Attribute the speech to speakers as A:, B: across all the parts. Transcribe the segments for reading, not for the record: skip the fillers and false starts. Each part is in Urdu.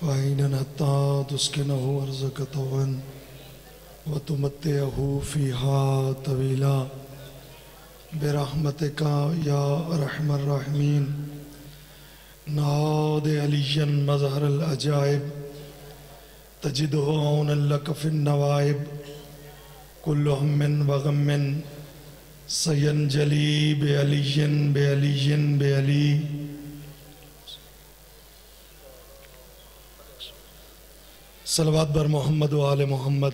A: وعينا حتى تسكنه أرزك طوعا وتمتعه فيها طويلا برحمتك يا أرحم الراحمين. نادي عليا مظهر العجائب تجده عونا لك في النوائب. كل هم وغم سينجلي بعلي بعلي بعلي. صلوات بر محمد و آل محمد.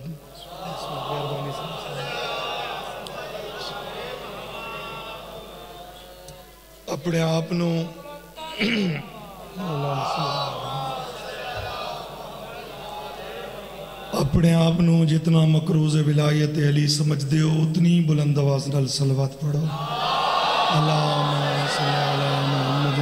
A: اپنے آپ نو جتنا مقروض ولایت علی سمجھ دے ہو اتنی بلند آواز نال صلوات پڑھو. اللہم صلی علی محمد.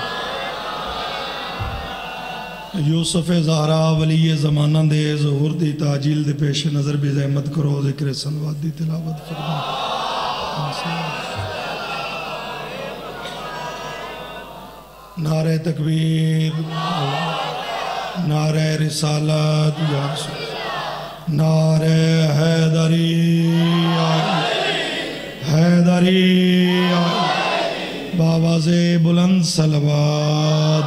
A: یوسف زہرا ولی زمانہ دے ظہور دی تاجیل دے پیش نظر بھی زحمت کرو ذکر صلوات دی تلاوت فرما. نعرہ تکبیر، نعرہ رسالت، نعرہ حیدری حیدری بآواز بلند صلوات.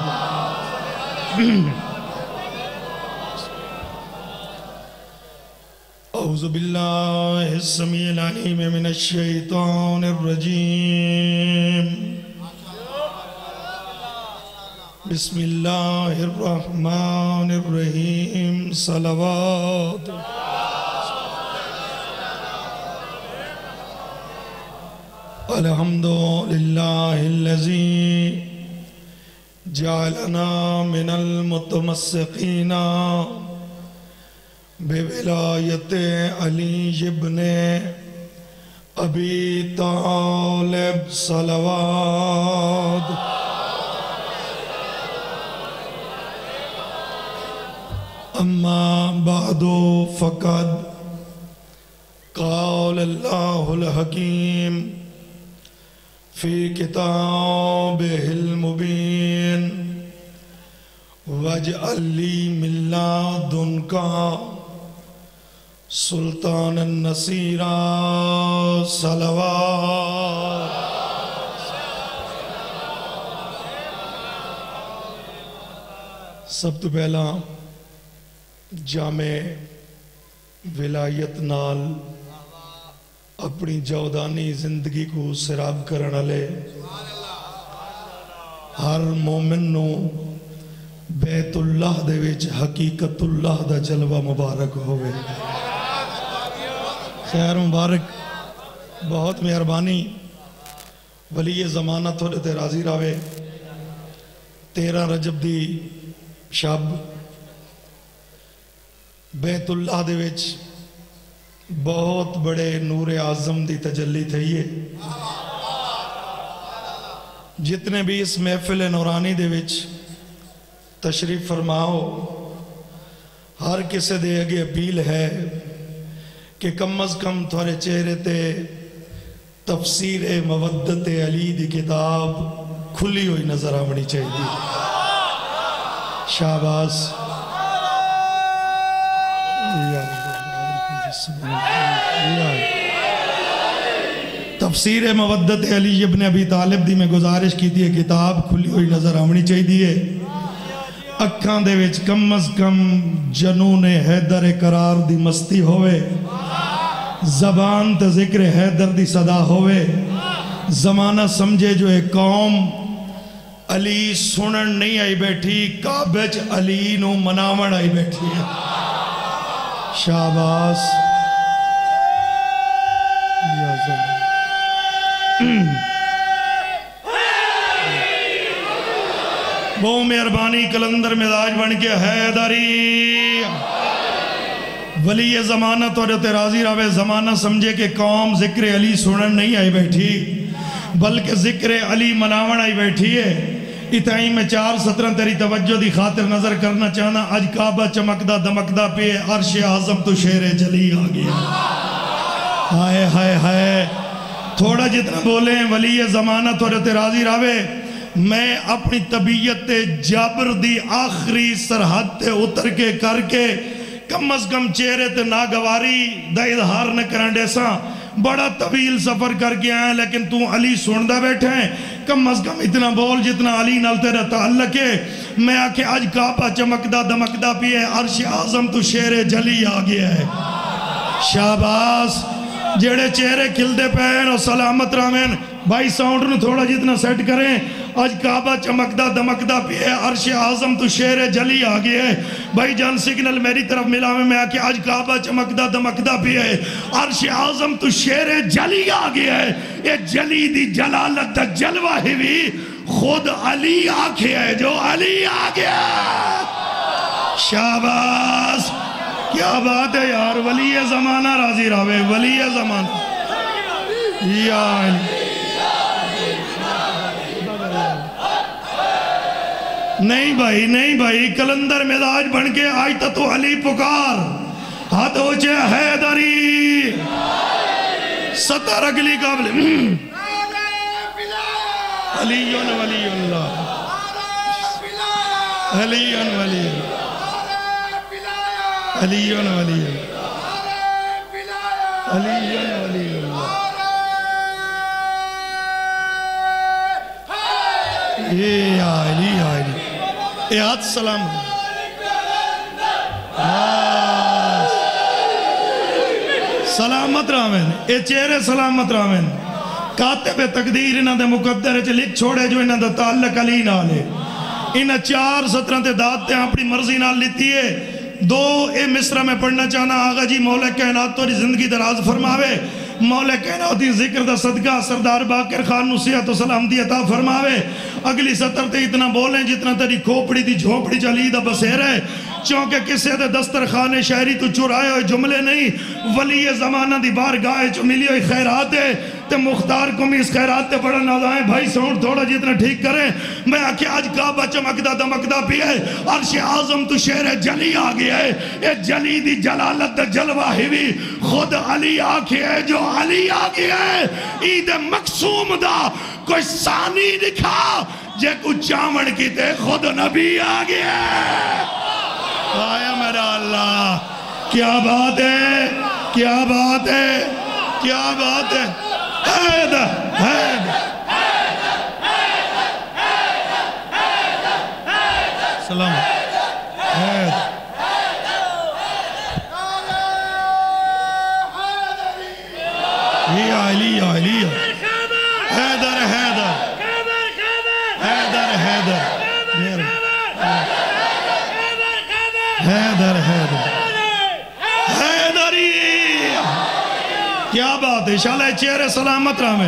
A: اعوذ باللہ السمیع العلیم من الشیطان الرجیم. بسم اللہ الرحمن الرحیم. صلوات. الحمدللہ الذی جعلنا من المتمسقین بولایت علی ابن ابی طالب. صلوات. اما بعد فقد قال اللہ الحکیم فی کتابہ المبین واجعل لی من لدنک سلطانا نصیرا. صلوات. سب تو پہلا جامع ولایت نال اپنی جودانی زندگی کو سراب کرنا لے ہر مومن نو بیت اللہ دے وچ حقیقت اللہ دا جلوہ مبارک ہوئے. خیر مبارک. بہت مہربانی. ولی زمانہ تھوڑے تے راضی راوے. 13 رجب دی شب بیت اللہ دے وچ بہت بڑے نور اعظم دی تجلی تھئیے. جتنے بھی اس محفل نورانی دے وچ تشریف فرماؤ ہر کسے دے اگے اپیل ہے کہ کم از کم تھوڑے چہرے تے تفسیر مودت علی دی کتاب کھلی ہوئی نظر آمنی چاہیے. شاباس. تفسیر مودت علی ابن ابی طالب دی میں گزارش کی تھی کتاب کھلی ہوئی نظر آمنی چاہیے. اکھاں دے وچ کم از کم جنون حیدر قرار دی مستی ہوئے. زبان تے ذکر حیدر دی صدا ہوئے. زمانہ سمجھے جو ایک قوم علی سنن نہیں آئی بیٹھی کعبہ علی نو مناون آئی بیٹھی ہے. شاباس. بہت مہربانی. کلندر مزاج بن کے حیدری ولی زمانہ تو راضی راوے. زمانہ سمجھے کہ قوم ذکر علی سنن نہیں آئی بیٹھی بلکہ ذکر علی مناون آئی بیٹھی ہے. اتائی میں 4 سطریں تیری توجہ دی خاطر نظر کرنا چاہنا. آج کعبہ چمکدہ دمکدہ پہ عرش اعظم تو شیر جلی آگیا. ہائے ہائے ہائے. تھوڑا جتنا بولیں ولی زمانہ تو راضی راوے. میں اپنی طبیعت جابر دی آخری سرحد تے اتر کے کر کے کم از کم چہرے تے ناگواری دا اظہار نہ کرنے سا بڑا طویل سفر کر کے آئے لیکن تو علی سندا بیٹھے ہیں کم از کم اتنا بول جتنا علی نال تیرا تعلق ہے میں آکے آج کعبہ چمکدا دمکدا پیے عرش اعظم تو شیر جلی آ گیا ہے شاباس جیڑے چہرے کھلدے پہن اور سلامت رامین بھائی ساؤنڈ نو تھوڑا جتنا سیٹ کریں آج کعبہ چمکدا دمکدا پیے عرش اعظم تو شیر جلی آگئے ہے بھائی جان سگنل میری طرف ملا میں آکے آج کعبہ چمکدا دمکدا پیے عرش اعظم تو شیر جلی آگئے ہے یہ جلی دی جلالت دا جلوہ ہی بھی خود علی آکھے ہے جو علی آگیا شاباس کیا بات ہے یار ولی زمانہ راضی راوے ولی زمانہ یا علی نہیں بھائی کلندر مزاج بن کے آج تو علی پکار ہاتھ ہوچے حیدری ستر اگلی قابل علیون ولی اللہ علیون ولی اللہ علیون ولی اللہ علیون ولی اللہ یا علی یا علی اے ہاتھ سلام سلامت رامین اے چہرے سلامت رامین کاتب تقدیر انہاں دے مقدر چے لکھ چھوڑے جو انہاں دا تعلق علی نالے انہاں 4 سطران تے داد تے اپنی مرضی نال لیتی ہے 2 اے مصرہ میں پڑھنا چاہنا آغا جی مولا کائنات تو زندگی دراز فرماوے مولا کائناتی ذکر دا صدقہ سردار باقر خان نصیحت و سلامتی عطا فرماوے اگلی سطر تے اتنا بولیں جتنا تیری کھوپڑی دی جھوپڑی چلی دا بسیر ہے چونکہ کسے دے دسترخانے شہری تو چرائے ہوئے جملے نہیں ولی زمانہ دی بارگاہ چو ملی ہوئی خیرات ہے تے مختار کو بھی اس خیرات تے بڑا نازائیں بھائی ساؤنڈ تھوڑا جتنا ٹھیک کریں میں آکے آج کعبہ چمکدا دمکدا بھی ہے عرش اعظم تو شیر جلی آگیا ہے اے جلی دی جلالت دا جلوہ ہی بھی خود علی آکے ہے جو علی آگیا ہے عید مقصوم دا کوئی ثانی دکھا جے کچھ چامن کی تے خود نبی آگیا ہے آیا میرا اللہ کیا بات ہے کیا بات ہے کیا بات ہے حیدر حیدر سلام حیدر یا علی یا علی حیدر حیدر حیدر حیدر حیدر حیدر حیدری کیا بات ہے انشاءاللہ چہرے سلامت رہا میں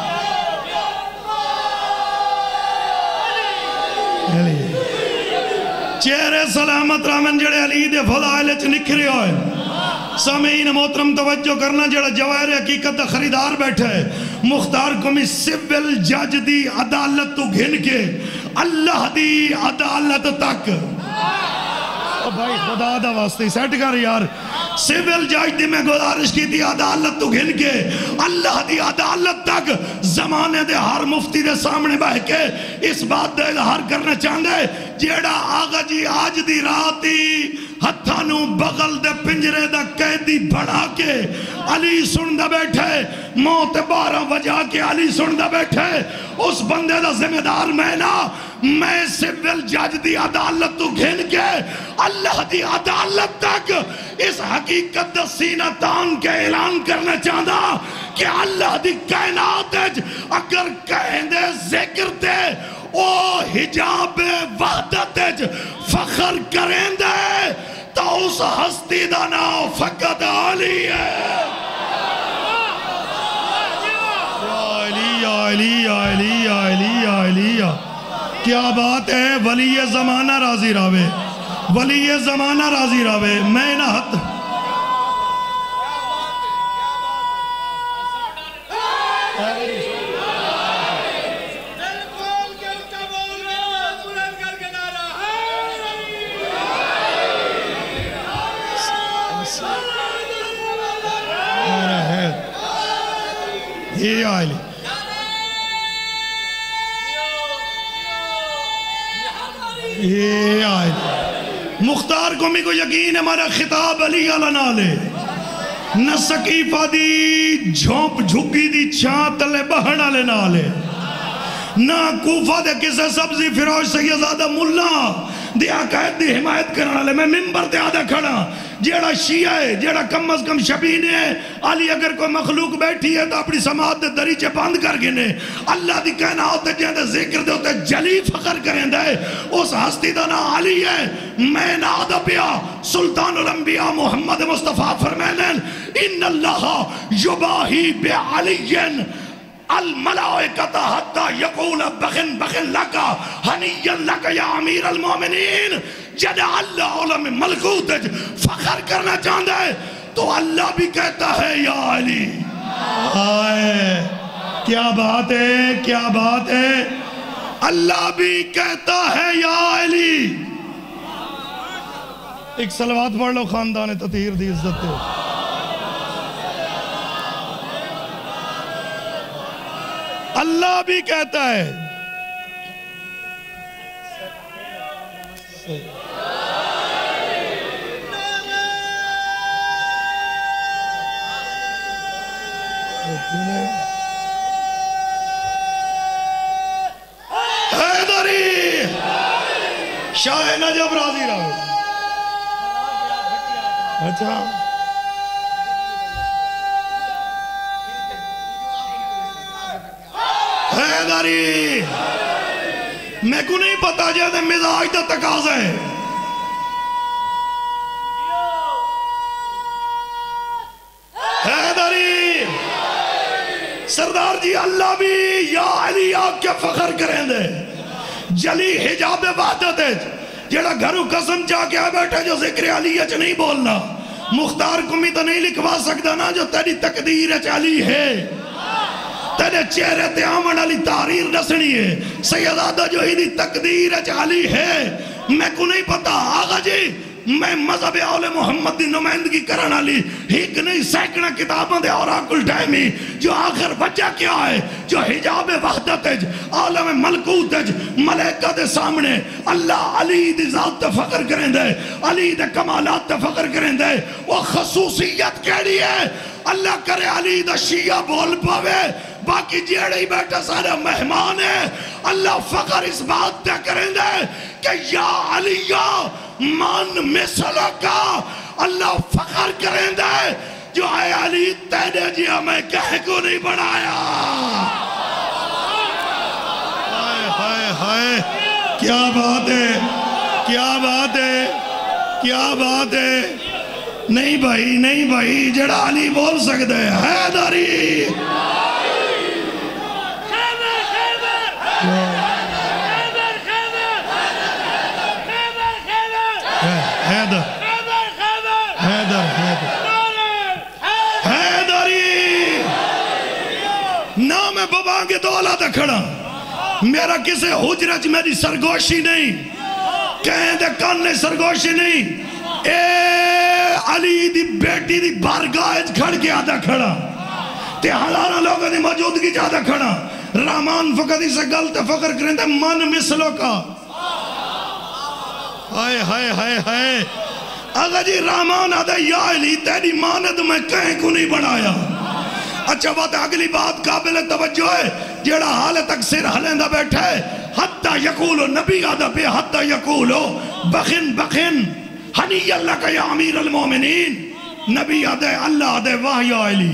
A: چہرے سلامت رہا میں جڑے علی دے فضائل چ نکھرے ہوئے سامعین محترم توجہ کرنا جڑا جواہر حقیقت خریدار بیٹھا ہے مختار قومی سول جج دی عدالت تو گھن کے اللہ دی عدالت تک بھائی خدا دا واسطے سیٹ کر یار سول جج دی میں گزارش کی تھی عدالت تو گھن کے اللہ دی عدالت تک زمانے دے ہر مفتی دے سامنے بہ کے اس بات دے اظہار کرنا چاہندے جیڑا آغا جی آج دی راتی ہتھانو بغل دے پنجرے دا قیدی بڑھا کے علی سندہ بیٹھے موت 12 وجہ کے علی سندہ بیٹھے اس بندے دا ذمہ دار میں نا میں سول جج دی عدالت تو گھن کے اللہ دی عدالت تک اس حقیقت دا سینہ تان کے اعلان کرنا چاہتا کہ اللہ دی کائنات اگر کہندے ذکر دے او حجاب وحدت فخر کریں دے تو اس ہستی دا نام فقط علی ہے یا علی یا علی یا علی یا علی کیا بات ہے ولی زمانہ راضی راوے ولی زمانہ راضی راوے میں نہ حد مختار قومی کو یقین ہے ہمارا خطاب علی علیہ نالے نہ سقیفہ دی جھونپ جھگی دی چھان تلے بہن والے نالے نہ کوفہ دے کسے سبزی فروش سیدزادہ ملا دی عقائد دی حمایت کرنا لے میں ممبر تے آدھا کھڑا جیڑا شیعہ ہے جیڑا کم از کم شبینے ہے علی اگر کوئی مخلوق بیٹھی ہے تو اپنی سماعت دے دریچے بند کر گنے اللہ دی کہنا ہوتے جہاں ذکر دے ہوتے جلی فخر کریں دے اس ہستی دا نا علی ہے میں نا آدھا پیا سلطان الانبیاء محمد مصطفیٰ فرمینن ان اللہ یباہی بعلین الملائکت حتی یقول بخن بخن لکا حنین لکا یا امیر المومنین جد اللہ علم ملکوت فخر کرنا چاہتا ہے تو اللہ بھی کہتا ہے یا علی آئے کیا بات ہے کیا بات ہے اللہ بھی کہتا ہے یا علی ایک صلوات پڑھ لو خاندان تطہیر دی عزت ہے اللہ بھی کہتا ہے حیدری شاہ نجف راضی رہو اچھا حیدری میں کو نہیں پتا جیسے مزاج دا تقاضا ہے حیدری سردار جی اللہ بھی یا علی آپ کے فخر کریں دے جلی حجاب وحدت ہے جیڑا گھرو قسم چاہ کے بیٹھے جو ذکر علیہ چ نہیں بولنا مختار قومی تو نہیں لکھوا سکتا نا جو تیری تقدیر علی ہے تیرے چہرے تے آمن علی تحریر نسنی ہے سیدادہ جو ہی دی تقدیر علی ہے میں کو نہیں پتا آغا جی میں مذہب اول محمد دی نمائندگی کرنا لی ایک نہیں سینکڑا کتابوں دے اوراکل ٹائمی جو آخر وجہ کیا ہے جو حجاب وحدت ہے عالم ملکوت ہے ملائکہ دے سامنے اللہ علی دی ذات تے فخر کریں دے علی دے کمالات تے فخر کریں دے وہ خصوصیت کیڑی ہے اللہ کرے علی دا شیعہ بول پاوے باقی جیڑے ہی بیٹھا سارے مہمان ہیں اللہ فخر اس بات تے کریں دے کہ یا علیہ مان مثلہ کا اللہ فخر کریں دے جو اے علی تیرے جی ہمیں کہے کو نہیں بڑھایا ہائے ہائے ہائے کیا بات ہے کیا بات ہے کیا بات ہے نہیں بھائی جڑا علی بول سکتے ہیں حیدری حیدری نام بابا کے دولا تھا کھڑا میرا کسے حجرت میری سرگوشی نہیں کہیں دے کاننے سرگوشی نہیں اے علی دی بیٹی دی بارگاہ کھڑ کے آدھا کھڑا تے ہزارہ لوگوں دی موجودگی جادہ کھڑا رامان فقدی سے گلت فخر کریں دے من مثلوں کا ہائے ہائے ہائے ہائے آگا جی رامان آدھا یا علی تیری ماند میں کہیں کو نہیں بڑھایا اچھا بات اگلی بات قابل توجہ ہے جیڑا حال تکسیر حلیندہ بیٹھا ہے حتی یقولو نبی آدھا پہ حتی یقولو بخن بخن حنی اللہ کا یا امیر المومنین نبی آدھے اللہ آدھے واہ یا علی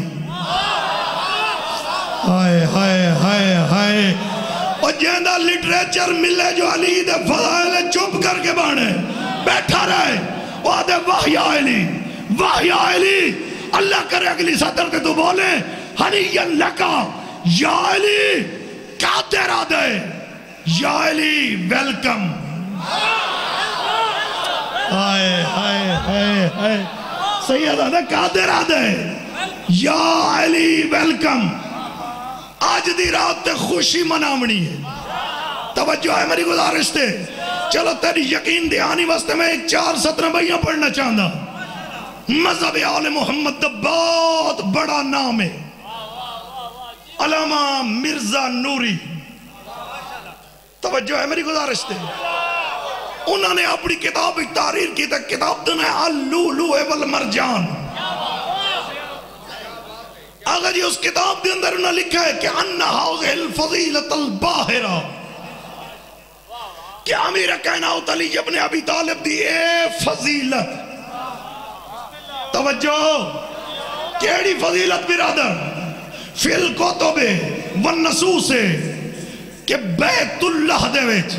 A: ہائے ہائے ہائے ہائے اور جہندہ لٹریچر ملے جو علی دے فضائل چپ کر کے بانے بیٹھا رہے وہ آدھے واہ یا علی اللہ کرے اگلی سطر تے تو بولے حنیًا لکا یا علی قادر آدھے یا علی ویلکم ہائے ہائے ہائے ہائے سید آدھے قادر آدھے یا علی ویلکم آج دی رات تے خوشی منامنی ہے توجہ ہے میری گزارش تے چلو تیری یقین دہانی واسطے میں ایک 4 سطر بیاں پڑھنا چاہتا مذہب آل محمد دا بہت بڑا نام ہے علامہ مرزا نوری توجہ ہے میری گزارش تے انہوں نے اپنی کتاب ایک تحریر کی تھا، کتاب دن ہے اللؤلؤ والمرجان۔ آگا جی اس کتاب دے اندر انہوں نے لکھا ہے کہ ان هذه الفضیلۃ الباہرہ، کہ امیر کائنات علی ابن ابی طالب دی اے فضیلت، توجہ کیڑی فضیلت برادر، فی الکتب والنصوص، کہ بیت اللہ دے وچ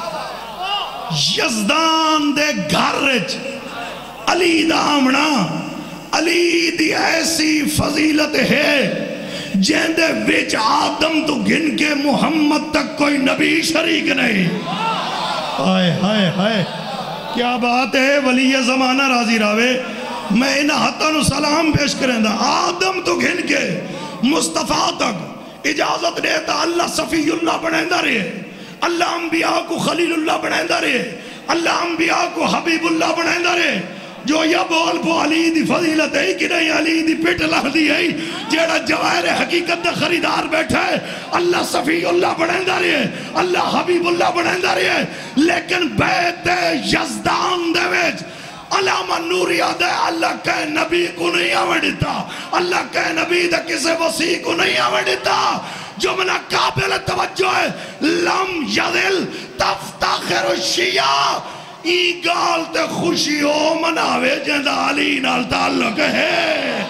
A: یزدان دے گھر وچ علی دا آمنا، علی دی ایسی فضیلت ہے جن دے وچ آدم تو گن کے محمد تک کوئی نبی شریک نہیں۔ ہائے ہائے ہائے کیا بات ہے، ولی زمانہ راضی راوے، میں انہاں ہاتھوں نو سلام پیش کریں دا، آدم تو گھن کے مصطفیٰ تک اجازت دیتا، اللہ صفی اللہ بنائندہ رہے، اللہ انبیاء کو خلیل اللہ بنائندہ رہے، اللہ انبیاء کو حبیب اللہ بنائندہ رہے۔ جو یہ بول پو علی دی فضیلت ہے کہ نہیں، علی دی پیٹ لہ دی ہے، جیڑا جواہر حقیقت دا خریدار بیٹھا ہے، اللہ صفی اللہ بنائندہ رہے، اللہ حبیب اللہ بنائندہ رہے، لیکن بیت یزدان دے ویچ علامہ نوری آدھے اللہ کے نبی کو نہیں آوڑتا، اللہ کے نبی دے کسے وسیع کو نہیں آوڑتا۔ جملہ قابل توجہ ہے، لم یذل تفتخر الشیعہ، ای گال تے خوشی ہو مناوے جندہ علی نال تعلق ہے۔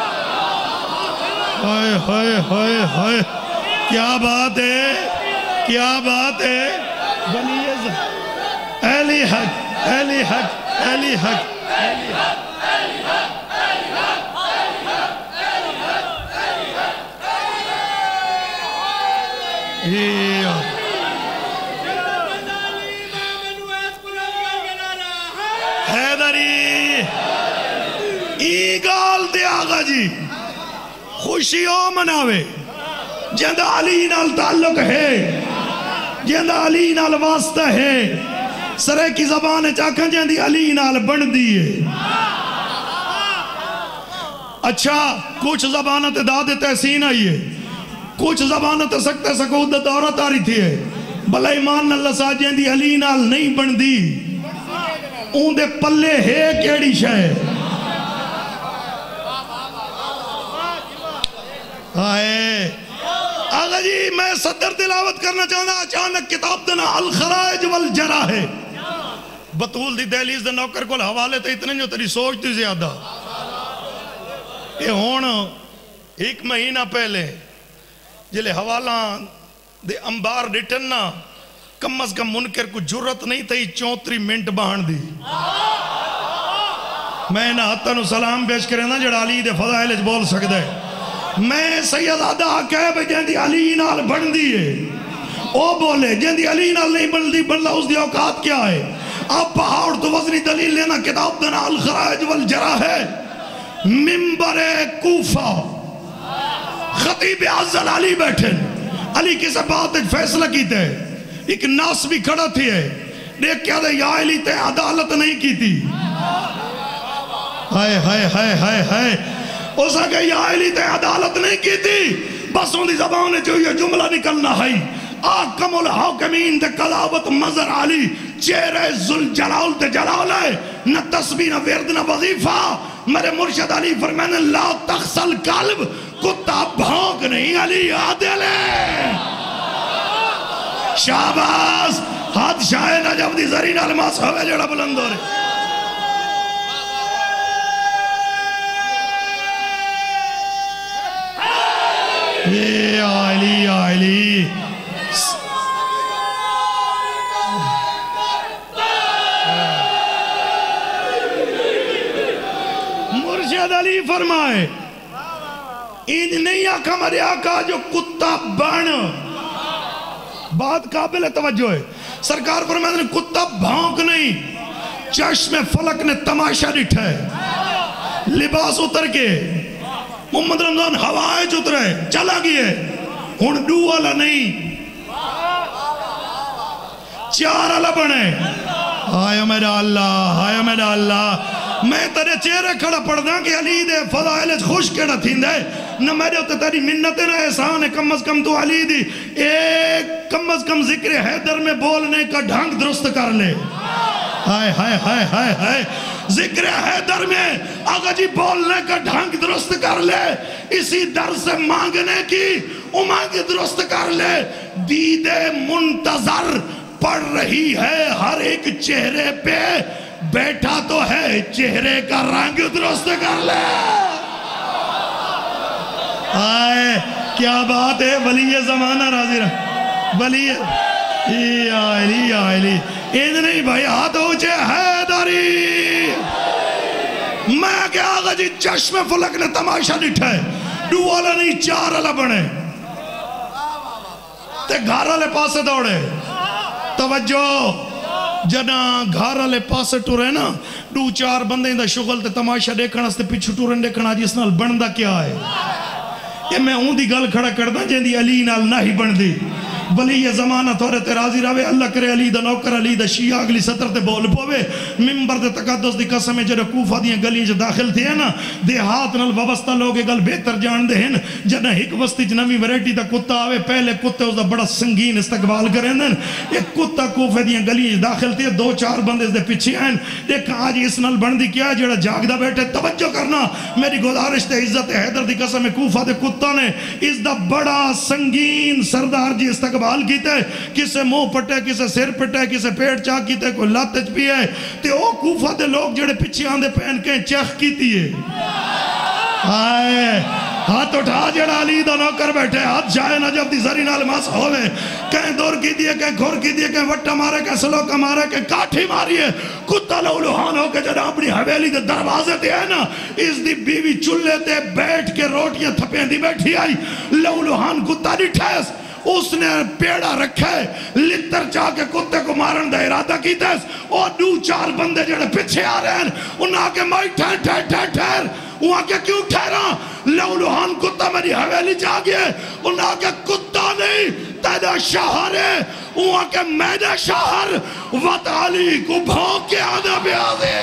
A: ہائے ہائے ہائے ہائے کیا بات ہے، کیا بات ہے، بنی اہلی حق، اہلی حق، اہلی حق، اہلی حق، حیدری ای گال دے آغا جی خوشی ہو مناوے جندہ علی نال تعلق ہے، جندہ علی نال واسطہ ہے، سرے کی زبان چاکھن جندی علی نال بن دیئے۔ اچھا کچھ زبانت داد تحسین آئیے، کچھ زبانت سکتے سکود دورت آ رہی تھی ہے، بھلا ایمان اللہ سا جندی علی نال نہیں بن دی، اون دے پلے ہے کیڑی شاہ آئے۔ آگا جی میں صدر تلاوت کرنا چاہنا، اچانک کتاب دینا الخرائج والجرح ہے، بطول دی دہلیز دے نوکر کو حوالے تے اتنے جو تیری سوچ دی زیادہ، یہ ہون ایک مہینہ پہلے جلے حوالہ دے انبار ڈٹنا کم از کم منکر کو جرت نہیں تھی 34 منٹ بہن دی۔ میں نہ حتن سلام پیش کریں نا جڑا علی دے فضائل بول سکتا ہے، میں سید آدھا کہہ بے جن دی علی نال بن دیئے، او بولے جن دی علی نال نہیں بن دی، بن اس دی اوقات کیا ہے؟ آپ پہاڑ تو وزنی دلیل لینا کتاب دینا الخرائج والجرح ہے، ممبر کوفہ خطیب افضل علی بیٹھے، علی کسے بات فیصلہ کیتے ایک ناس بھی کھڑا تھی ہے، دیکھ کیا دے یا علی تے عدالت نہیں کی تھی، ہائے ہائے ہائے ہائے ہائے، اس آگے یا علی تے عدالت نہیں کی تھی، بس ان دی زبان جو یہ جملہ نکلنا ہے، آکم الحاکمین دے قضاوت مظہر علی، چہرے ذوالجلال تے جلال ہے، نہ تسبیح نہ ورد نہ وظیفہ، میرے مرشد علی فرمانے لا تخسل قلب، کتا بھونک نہیں، علی عادل ہے۔ شاباز ہاتھ شاہ نجف دی زرین علماس ہوئے جڑا بلند ہو رہے، یہ علی علی مرشد علی فرمائے ان نہیں آقا مرے آقا جو کتا بن، بات قابل توجہ ہے، سرکار فرمائے کتا بھونک نہیں، چشم فلک نے تماشا ڈٹھا ہے، لباس اتر کے محمد رمضان ہوائے چترے چلا گئے، ہن ڈو والا نہیں چار والا بنے، آیا میرا اللہ، آیا میرا اللہ، میں تیرے چہرے کھڑا پڑھ دا کہ علی دے فضائل خوش کیڑا تھین دے، نہ میرے ہوتے تیری منت نہ احسان ہے، کم از کم تو علی دی ایک کم از کم ذکر حیدر میں بولنے کا ڈھنگ درست کر لے. ہائے ہائے ہائے ہائے ہائے، ذکر حیدر میں آقا جی بولنے کا ڈھنگ درست کر لے، اسی در سے مانگنے کی امنگ درست کر لے. دید منتظر پڑ رہی ہے ہر ایک چہرے پہ، بیٹھا تو ہے چہرے کا رنگ درست کر لے. آئے کیا بات ہے، ولی زمانہ راضی رہا، ولی یا علی یا علی. ان نہیں بھائی ہاتھ اونچے، حیدری. میں کہ آقا جی چشم فلک نے تماشا ڈٹھا ہے، دو والا نہیں چار والا بنے تے گھر والے پاسے دوڑے. توجہ جنا گھر والے پاسے ٹورے نا، دو چار بندے دا شغل تے تماشا دیکھنا سے پچھو ٹورن دیکھنا جی اس نال بندہ کیا ہے. یہ میں ہوں دی گل کھڑا کردہ جن دی علی نال نہ ہی بن دی. بلی یہ زمانہ تھوڑے تے راضی راوے، اللہ کرے علی دا نوکر علی دا شیعہ اگلی سطر تے بول پوے. ممبر دے تقدس دی قسم جڑے کوفہ دیاں گلیاں جو داخل تھے نا، دیہات نال وابستہ لوگ گل بہتر جان دے ہیں. جنہ ایک وستی نوی ویرائٹی دا کتا آوے، پہلے کتے اس دا بڑا سنگین استقبال کریں دیں. ایک کتا کوفہ دیاں گلیاں داخل تھے، دو چار بندے دے پیچھے آئیں. دیکھا آج اس نال بن دی کیا جڑا جاگ دا بیٹھے. توجہ کرنا میری گزارش تے عزت حیدر دی قسم کوفہ دے کتا نے اس دا بڑا سنگین سردار جی استقبال کیتے. کسے منہ پٹے، کسے سر پٹے، کسے پیٹ چاک کیتے، کوئی لات چپی ہے. تے او کوفہ دے لوگ جڑے پیچھے آندے پہن کے چیخ کیتی ہے. آئے ہاتھ اٹھا جڑا علی دا نوکر بیٹھے، ہاتھ جائے نجف دی زری نال ماس ہوئے. کہیں دور کی دیئے، کہیں گھر کی دیئے، کہیں وٹا مارے، کہیں سلوکہ مارے، کہیں کاٹھی ماری ہے. کتا لولوحان ہو کے جڑا اپنی حویلی دے دروازے تے ہے نا، اس دی بیوی چلے تے بیٹھ کے روٹیاں تھپیں دی بیٹھی آئی. لولوحان کتا نہیں ٹھیس، اس نے پیڑا رکھے، لتر چاہ کے کتے کو مارن دا ارادہ کی تیس. اور دو چار بندے جڑے پیچھے آ رہے ہیں، انہاں آکے مائی ٹھہر ٹھہر ٹھہر ٹھہر. وہاں کے کیوں ٹھہرا؟ لولوحان کتا میری حویلی جا گئے. انہاں آکے کتا نہیں تیرا شہر ہے. وہاں کے میرے شہر وط علی کو بھونک کے آنا بھی آدھے.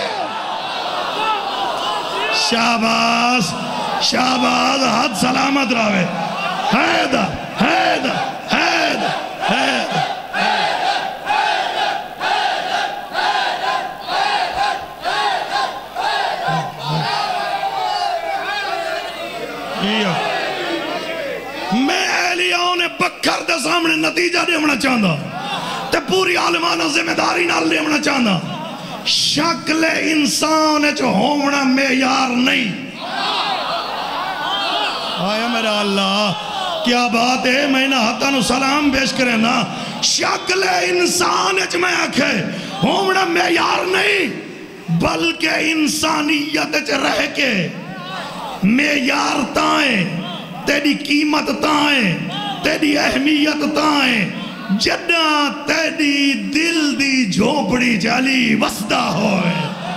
A: شاباز شاباز، حد سلامت راوے. حیدر حیدر حیدر حیدر میں اہلیاؤں نے بکر دے سامنے نتیجہ دیونا چاہتا تے پوری عالمانہ ذمہ داری نال لیونا چاہتا. شکل انسان جو ہونا معیار نہیں. آیا میرا اللہ کیا بات ہے. میں نہ ہاتھانو سلام پیش کریں نا. شکل انسان جو میں آکھے ہونا معیار نہیں، بلکہ انسانیت جو رہ کے معیار تائیں، تیری قیمت تائیں، تیری اہمیت تائیں. جدہ تیری دل دی جھوپڑی جالی وسدہ ہوئے.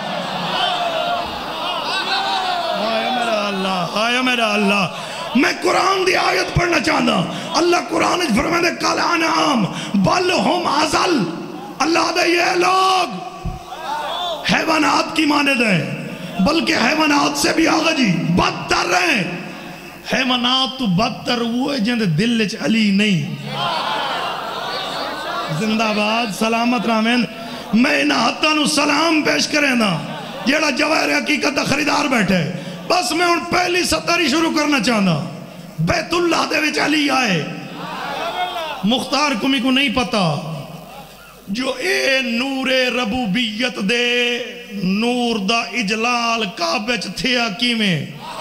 A: آیا میرا اللہ، آیا میرا اللہ. میں قرآن دی آیت پڑھنا چاہتا. اللہ قرآن فرمائے دے کل انعام بل ہم ازل. اللہ دے یہ لوگ حیوانات کی مانے دیں، بلکہ حیوانات سے بھی آگا جی بدتر رہیں. حیوانات تو بدتر ہوئے جن دے دل چ علی نہیں. زندہ باد سلامت رامین. میں انہا ہتانو سلام پیش کریں نا جیڑا جواہر حقیقت دا خریدار بیٹھے. بس میں ان پہلی ستاری شروع کرنا چاہنا. بیت اللہ دے وچ علی آئے. مختار کمی کو نہیں پتا جو اے نور ربوبیت دے نور دا اجلال کعبے چ تھیا کی میں.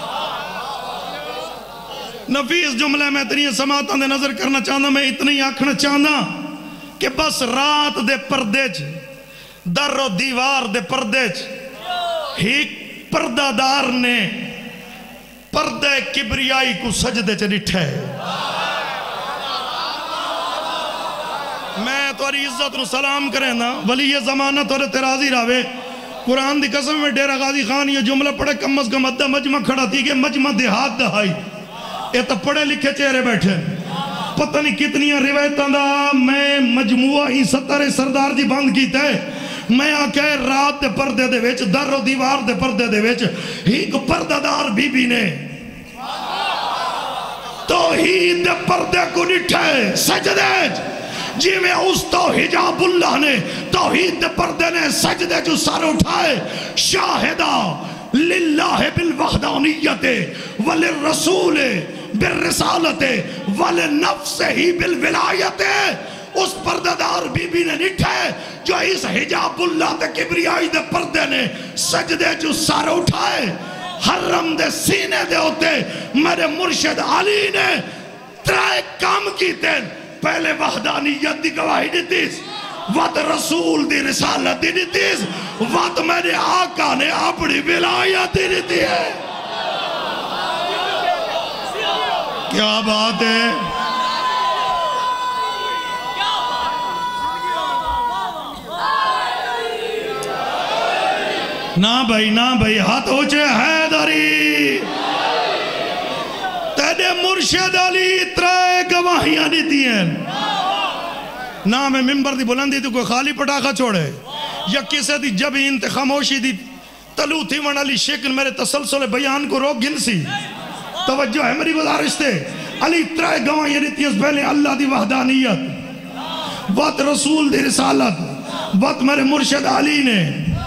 A: نفیس جملے میں اتنی سماعتاں دے نظر کرنا چاہنا. میں اتنی آکھنا چاہنا کہ بس رات دے پردے چ، در و دیوار دے پردے چ، ایک پردہ دار نے پردہ کبریائی کو سجدے چ ڈٹھے. میں تواری عزت نو سلام کریں نا. ولی یہ زمانہ تورے ترازی راوے. قرآن دی قسم میں ڈیرہ غازی خان یہ جملہ پڑھے کم از کم ادھا مجمع کھڑا تھی کہ مجمع دیہات دہائی. یہ تو پڑھے لکھے چہرے بیٹھے. پتہ نہیں کتنی روایتاں دا میں مجموعہ ہی ستر سردار جی بند کیتا ہے. میں آکے رات دے پردے دے ویچ، در و دیوار دے پردے دے ویچ ایک پردہ دار بی بی نے توحید دے پردے کو نٹھے سجدے جی میں اس تو حجاب اللہ نے توحید دے پردے نے سجدے جو سر اٹھائے شاہدہ للہ بالوحدانیت وللرسول بالرسالت وللنفس ہی بالولایت اس پردہ بی بی نے نٹھے جو اس حجاب اللہ تے کبریائی دے پردے نے سجدے جو سر اٹھائے حرم دے سینے دے ہوتے میرے مرشد علی نے ترائے کام کیتے پہلے وحدانیت دی گواہی دیتیس وقت رسول دی رسالت دی دیتیس وقت میرے آقا نے اپنی ولایت دی دیتی ہے کیا بات ہے نہ بھائی ہاتھ ہوچے حیدری تیرے مرشد علی ترائے گواہیاں دیتی ہیں نہ میں ممبر دی بلندی تو کوئی خالی پٹاخہ چھوڑے یا کسے دی جب انت خاموشی دی تلو تھی ون علی شکل میرے تسلسل بیان کو روک گن سی توجہ ہے میری گزارش تے علی ترائے گواہیاں دیتی ہیں پہلے اللہ دی وحدانیت وقت رسول دی رسالت وقت میرے مرشد علی نے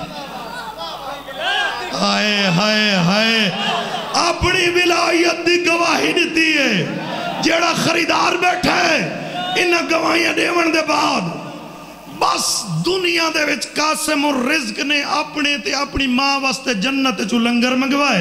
A: ہائے اپنی ولایت دی گواہی دیتی ہے جیڑا خریدار بیٹھا ہے انہاں گواہیاں دیون دے بعد بس دنیا دے وچ قاسم الرزق نے اپنے تے اپنی ماں واسطے جنت چو لنگر منگوائے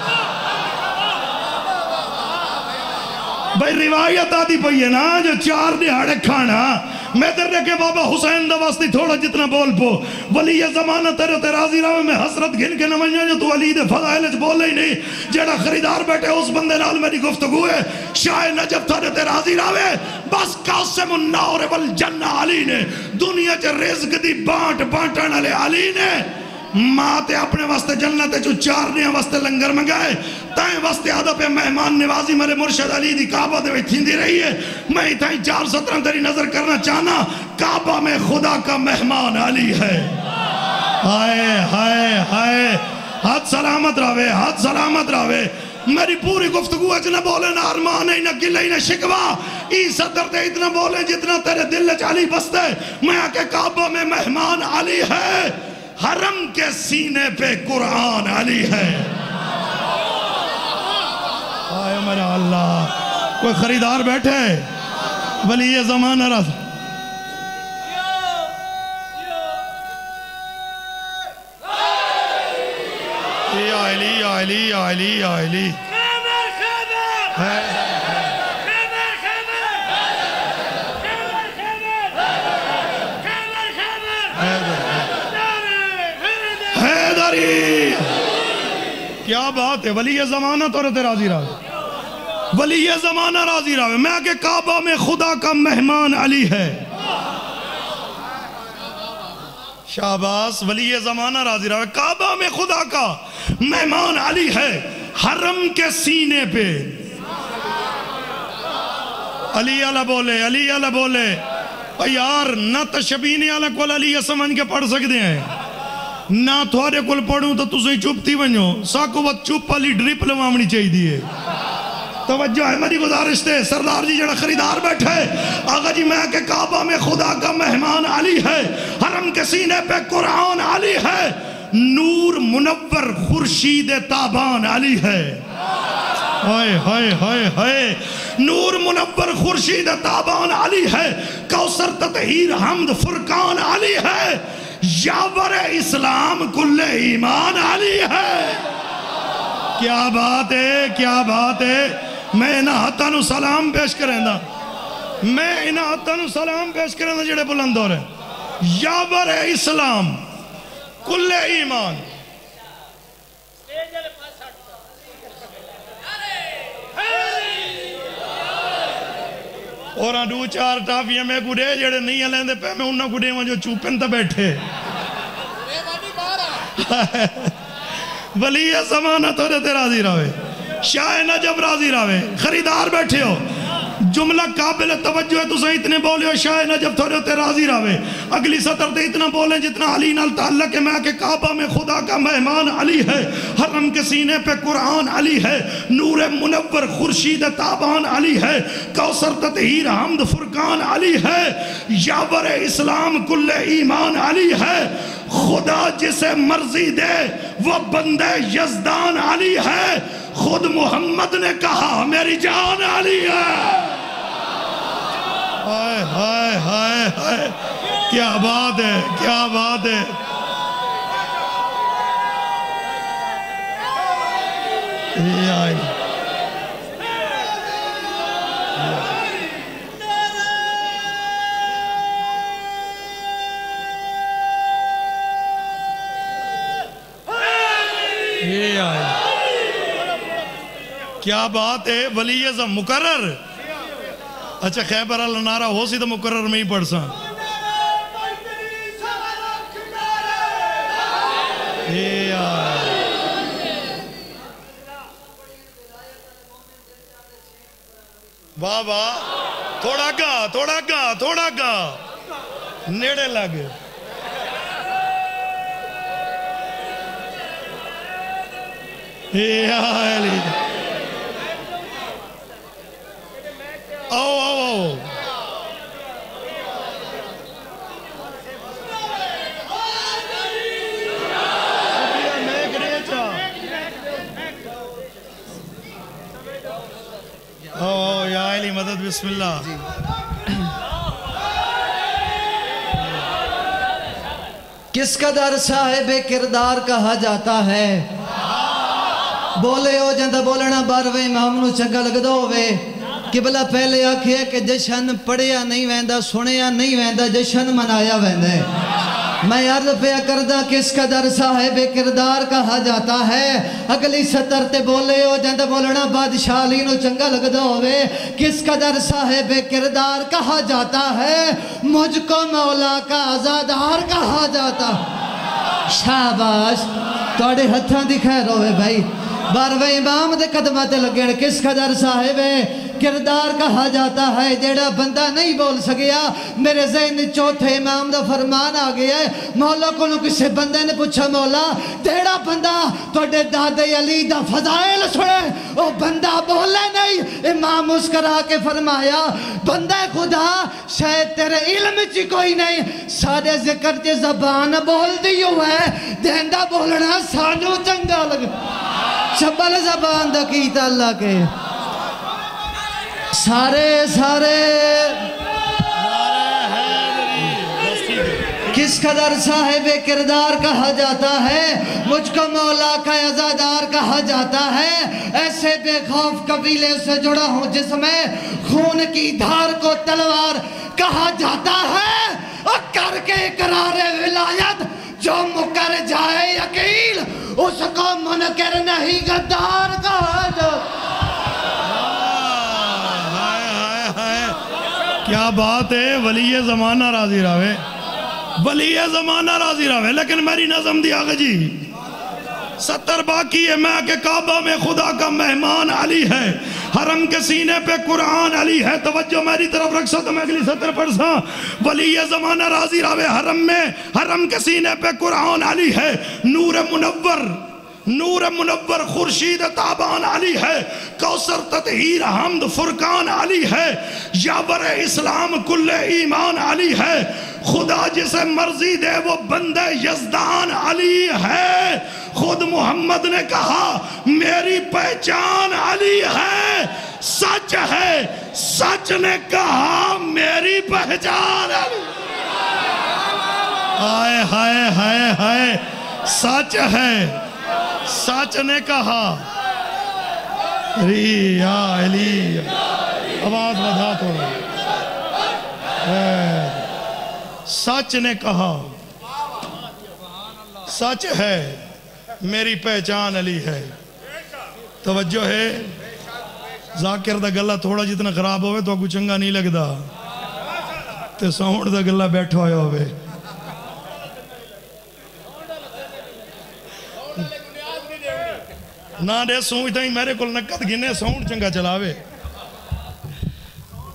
A: بھئی روایت آدھی پئی ہے نا جو 4 دہاڑے کھانا میں در رکھے بابا حسین دا واسطی تھوڑا جتنا بول پو ولی یہ زمانہ تیرے تے راضی راوے میں حسرت گھن کے نمائیاں جو تو علی دے فضائل اچھ بول ہی نہیں جیڑا خریدار بیٹھے اس بندے نال میری گفتگو ہے شاہ نجب تیرے تے راضی راوے بس قاسم النار والجنہ علی نے دنیا چے رزق دی بانٹن علی علی نے ماں تے اپنے واسطے جنت چو 4 نیاں واسطے لنگر منگائے تائیں واسطے آدھا پہ مہمان نوازی میرے مرشد علی دی کعبہ دے ویتھین دی رہی ہے میں تائیں 4-17 تیری نظر کرنا چاہنا کعبہ میں خدا کا مہمان علی ہے ہائے ہاتھ سلامت راوے میری پوری گفتگو اچھ نہ بولے نہ ارمان ہے نہ گلے نہ شکوا عیسیٰ درد اتنا بولے جتنا تیرے دل اچھ علی بستے میں آکے کعبہ میں مہمان علی ہے حرم کے سینے پہ قرآن علی ہے آئے میرا اللہ کوئی خریدار بیٹھے ولی یہ زمانہ رہا علی کیا بات ہے ولی یہ زمانہ تو رہتے راضی راوے ولی یہ زمانہ راضی راوے میں کہ کعبہ میں خدا کا مہمان علی ہے شاباس ولی یہ زمانہ راضی راوے کعبہ میں خدا کا مہمان علی ہے حرم کے سینے پہ علی اللہ بولے یار نہ تشبین اللہ کو علی سمجھ کے پڑھ سکتے ہیں نہ تھوڑے کل پڑھوں تو تُسے چپتی ونجو ساکو وقت چپ پالی ڈریپ لوامنی چاہی دیئے توجہ ہے میری گزارش تے سردار جی جڑا خریدار بیٹھے آقا جی میں کہ کعبہ میں خدا کا مہمان علی ہے حرم کے سینے پہ قرآن علی ہے نور منور خورشید تابان علی ہے ہائے نور منور خورشید تابان علی ہے کوثر تطہیر حمد فرقان علی ہے یاور اسلام کل ایمان علی ہے کیا بات ہے میں انہاں ہاتھاں سلام پیش کریں دا جڑے بلند ہو رہے یاور اسلام کل ایمان اور 2-4 ٹافیاں میں گڑے جڑے نہیں لیندے پہ میں انہاں گڑے میں جو چوپن تا بیٹھے ولی یہ زمانہ تو رہتے راضی راوے شاہ نجب راضی راوے خریدار بیٹھے ہو جملہ قابل توجہ ہے، تسا اتنے بولے ہو شاہ نجف تھوڑے ہوتے راضی راوے. اگلی سطر تے اتنا بولیں جتنا علی نال تعلق ہے میں کہ کعبہ میں خدا کا مہمان علی ہے، حرم کے سینے پہ قرآن علی ہے، نور منور خورشید تابان علی ہے، کوثر تطہیر حمد فرقان علی ہے، یاور اسلام کل ایمان علی ہے، خدا جسے مرضی دے وہ بندے یزدان علی ہے، خود محمد نے کہا میری جان علی ہے. ہائے ہائے ہائے ہائے، کیا بات ہے، کیا بات ہے. کیا بات ہے. ولی اعظم مقرر. اچھا خیبر النارہ ہو سی تو مقرر میں ہی پڑھ سا. واہ واہ، تھوڑا گا تھوڑا گا تھوڑا گا، نیڑے لگ. آؤ آؤ آؤ. آؤ یا علی مدد، بسم اللہ.
B: کس قدر صاحب کردار کہا جاتا ہے، بولے ہو جندہ بولنا باروے امام نو چنگا لگ دو ہوئے. قبلہ پہلے آکھے کہ جشن پڑھیا نہیں ویندہ، سنیا نہیں ویندہ، جشن منایا ویندہ. میں عرض پہ کردہ کس قدر صاحب کردار کہا جاتا ہے. اگلی سطر تے بولے ہو جندہ بولنا بادشاہ علی نو چنگا لگ دو ہوئے. کس قدر صاحب کردار کہا جاتا ہے، مجھ کو مولا کا عزادار کہا جاتا. شاباش، توڑے ہتھاں دی خیر ہوئے بھائی. بارویں امام دے قدماتے لگے. کس قدر صاحب کردار کہا جاتا ہے، جیڑا بندہ نہیں بول سکیا. میرے ذہن چوتھے امام دا فرمان آگیا ہے. مولا کو کسی بندے نے پوچھا مولا تیڑا بندہ توڑے دادے علی دا فضائل سنے، وہ بندہ بولے نہیں. امام مسکرا کے فرمایا بندہ خدا شاید تیرے علم چی کوئی نہیں، سارے ذکر چی زبان بول دیو ہے، دیندہ بولنا سانو چنگا لگ. شبال زبان دا کیتا اللہ کے سارے کس قدر صاحب کردار کہا جاتا ہے، مجھ کو مولا کا عزادار کہا جاتا ہے. ایسے بے خوف قبیلے سے جڑا ہوں جس میں خون کی دھار کو تلوار کہا جاتا ہے. اور کر کے اقرار ولایت جو مکر جائے یقین، اس کو منکر نہیں غدار کہا جاتا.
A: کیا بات ہے. ولی زمانہ راضی راوے، ولی زمانہ راضی راوے. لیکن میری نظم دی آگا جی ستر باقی ہے. میں کہ کعبہ میں خدا کا مہمان علی ہے، حرم کے سینے پہ قرآن علی ہے. توجہ میری طرف رکھ سا تو میں اگلی ستر پڑھ سا. ولی زمانہ راضی راوے، حرم کے سینے پہ قرآن علی ہے، نور منور خورشید تابان علی ہے، کوثر تطہیر حمد فرقان علی ہے، یاور اسلام کل ایمان علی ہے، خدا جسے مرضی دے وہ بندے یزدان علی ہے. خود محمد نے کہا میری پہچان علی ہے. سچ ہے، سچ نے کہا میری پہچان علی. ہائے ہائے ہائے ہائے، سچ ہے، سچ نے کہا. یا علی آواز بڑھا تھوڑا. سچ نے کہا، سچ ہے میری پہچان علی ہے. توجہ ہے. ذاکر دا گلہ تھوڑا جتنا خراب ہوئے تو کوئی چنگا نہیں لگدا، تے ساؤنڈ دا گلہ بیٹھا ہوئے ہوئے. نہ دے سوچتا ہی میرے کل نکت گنے ساؤنڈ چنگا چلاوے.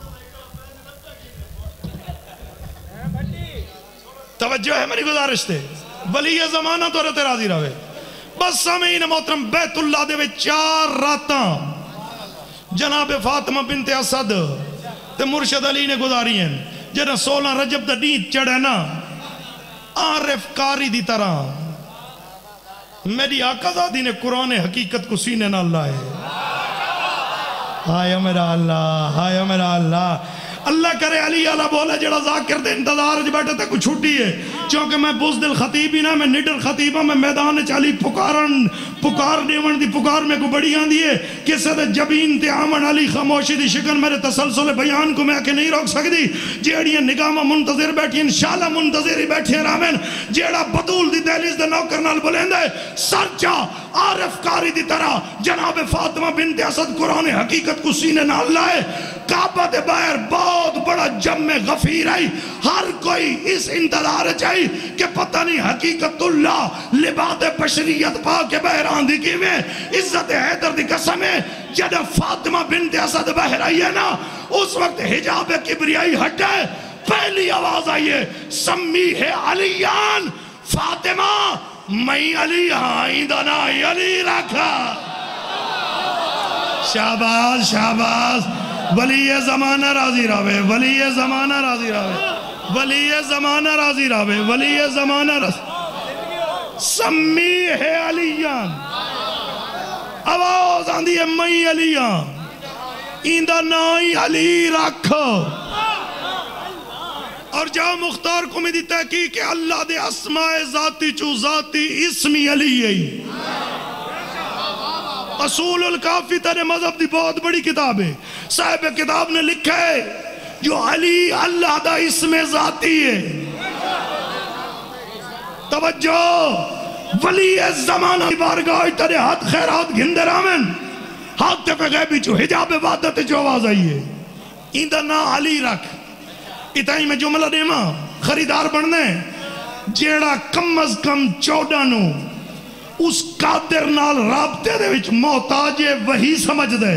A: توجہ ہے میری گزارش تے ولی زمانہ تو رہتے راضی رہے بس سامعین محترم بیت اللہ دے وچ 4 راتاں جناب فاطمہ بنت اسد تے مرشد علی نے گزاری ہیں جنہاں 16 رجب دا دین چڑھے نا عارف کاری دی طرح میری آقا زادی نے قرآن حقیقت کو سینے نہ لائے ہائے میرا اللہ ہائے میرا اللہ اللہ کرے علی اللہ بولے جڑا ذاکر دے انتظار جو بیٹھے تے کو چھوٹی ہے چونکہ میں بزدل خطیب ہی نا میں نڈر خطیب ہوں میں میدان چالی پکار دیون دی پکار میں کو بڑی آن دیئے کسے دے جبین تے آمن علی خاموشی دی شکن میرے تسلسل بیان کو میں آکے نہیں روک سکتی جیڑیاں نگاہ منتظر بیٹھی انشاءاللہ منتظر ہی بیٹھی ہیں رامن جیڑا بدول دی دہلیز دے نوکر نال بلند ہے سرچا عارف کاری دی طرح جناب فاطمہ بنت اسد قرآن حقیقت کو سینے نہ لائے کعبہ دے باہر بہت بڑا جمع غفیر ہے ہر کوئی اس انتظار چاہی کہ پتہ نہیں حقیقت اللہ لباد بشریت پا کے باہر آندھی کی میں عزت حیدر دی قسم ہے جب فاطمہ بنت اسد باہر آئی ہے نا اس وقت حجاب کبریائی ہٹے پہلی آواز آئی ہے سمی ہے علیان فاطمہ میں علی آئندہ نا علی رکھا شاباز شاباز ولی زمانہ راضی راوے ولی زمانہ راضی راوے ولی زمانہ راضی راوے ولی زمانہ راضی سمی ہے علیان آواز آندھی ہے میں علیان ایندہ نائی علی رکھو اور جہاں مختار کو میں دی تحقیق کہ اللہ دے اسماء ذاتی چو ذاتی اسمی علی ہے اصول الکافی تیرے مذہب دی بہت بڑی کتاب ہے صاحب کتاب نے لکھا ہے جو علی اللہ دا اسم ذاتی ہے توجہ ولی زمانہ بارگاہ تیرے ہاتھ خیرات گھندے رامن ہاتھ تے پہ غیبی چو حجاب عبادت جو آواز آئی ہے ایندہ نا علی رکھ اتائی میں جملہ دیما خریدار بڑھنے جیڑا کم از کم 14 نو اس قادر نال رابطے دے وچ محتاج وہی سمجھ دے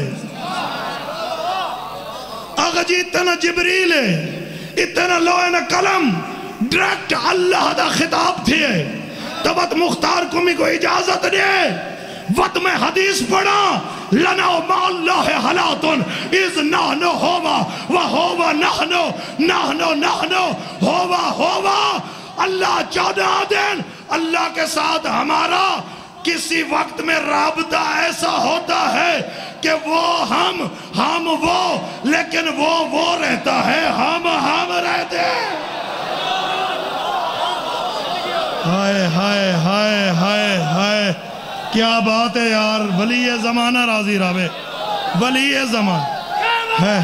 A: آگا جی اتنا جبریل ہے اتنا لوہن قلم ڈریکٹ اللہ دا خطاب تھے تبت مختار کمی کو اجازت دے وقت میں حدیث پڑھا لنا ما اللہ حلاتن از نحنو ہوا وہوا نحنو ہوا اللہ 14 دن اللہ کے ساتھ ہمارا کسی وقت میں رابطہ ایسا ہوتا ہے کہ وہ ہم وہ لیکن وہ رہتا ہے ہم رہتے ہیں ہائے ہائے ہائے ہائے ہائے کیا بات ہے یار ولی زمانہ راضی راوے ولی زمانہ ہے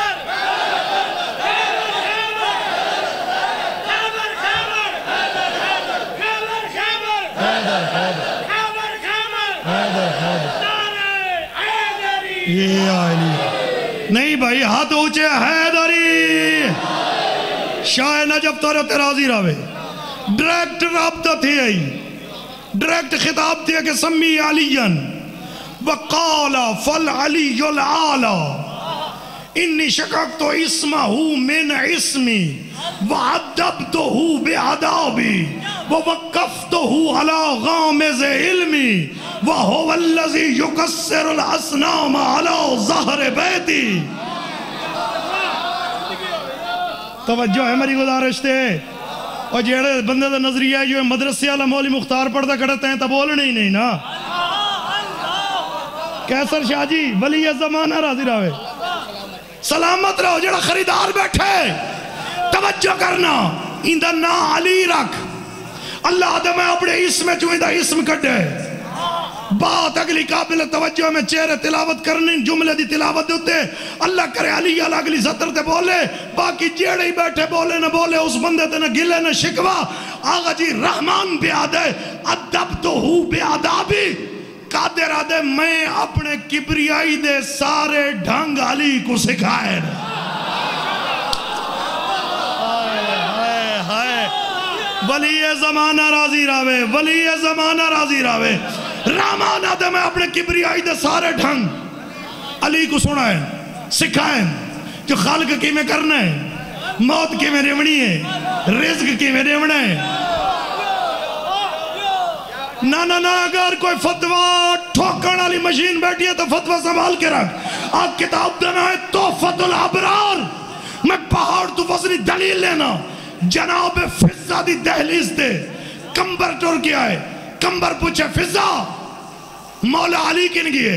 A: یہ آئلی نہیں بھائی ہاتھ اونچے حیدری شاہ نجف تورت راضی راوے ڈریکٹ رابطہ تھی آئی ڈریکٹ خطاب تھی کہ سمی علیین وقال فالعلی العالی انی شککت اسمہ من اسمی وعدبتہ بعدابی ووقفتہ علی غامز علمی وَهُوَ الَّذِي يُكَسِّرُ الْأَصْنَامَ عَلَى ظَهْرِ بَيْتِي توجہ ہے میری گزارش تے اور جیڑے بندے دا نظریہ ہے جو مدرسے والا مولی مختار پڑھتا کرتے ہیں تو بولنے ہی نہیں نا کیسر شاہ جی ولی زمانہ راضی راوے سلامت رہو جیڑا خریدار بیٹھے توجہ کرنا ایندہ نا علی رکھ اللہ دے میں اپنے اسم چوئندہ اسم کٹے بات اگلی قابل توجہ میں چہرے تلاوت کرنے جملے دی تلاوت دیتے اللہ کرے علی اللہ اگلی سطر تے بولے باقی جیڑے ہی بیٹھے بولے نہ بولے اس بندے تے نہ گلے نہ شکوا آغا جی رحمان بیادے ادب تو ہو بیادابی قادر آدھے میں اپنے کبریائی دے سارے ڈھنگ علی کو سکھائے ولی زمانہ راضی راوے ولی زمانہ راضی راوے رامان آدھے میں اپنے کبریائی دے سارے ڈھنگ علی کو سنائیں سکھائیں جو خالق کی میں کرنا ہے موت کی میں ریونی ہے رزق کی میں ریونا ہے نا اگر کوئی فتوہ ٹھوکن والی مشین بیٹھی ہے تو فتوہ سنبھال کے رکھ آج کتاب دینا ہے تحفۃ الابرار میں پہاڑ تو وزنی دلیل لینا جناب فضہ دی دہلیز دے کمبر ٹور کیا ہے کمبر پوچھے فضہ مولا علی کن گئے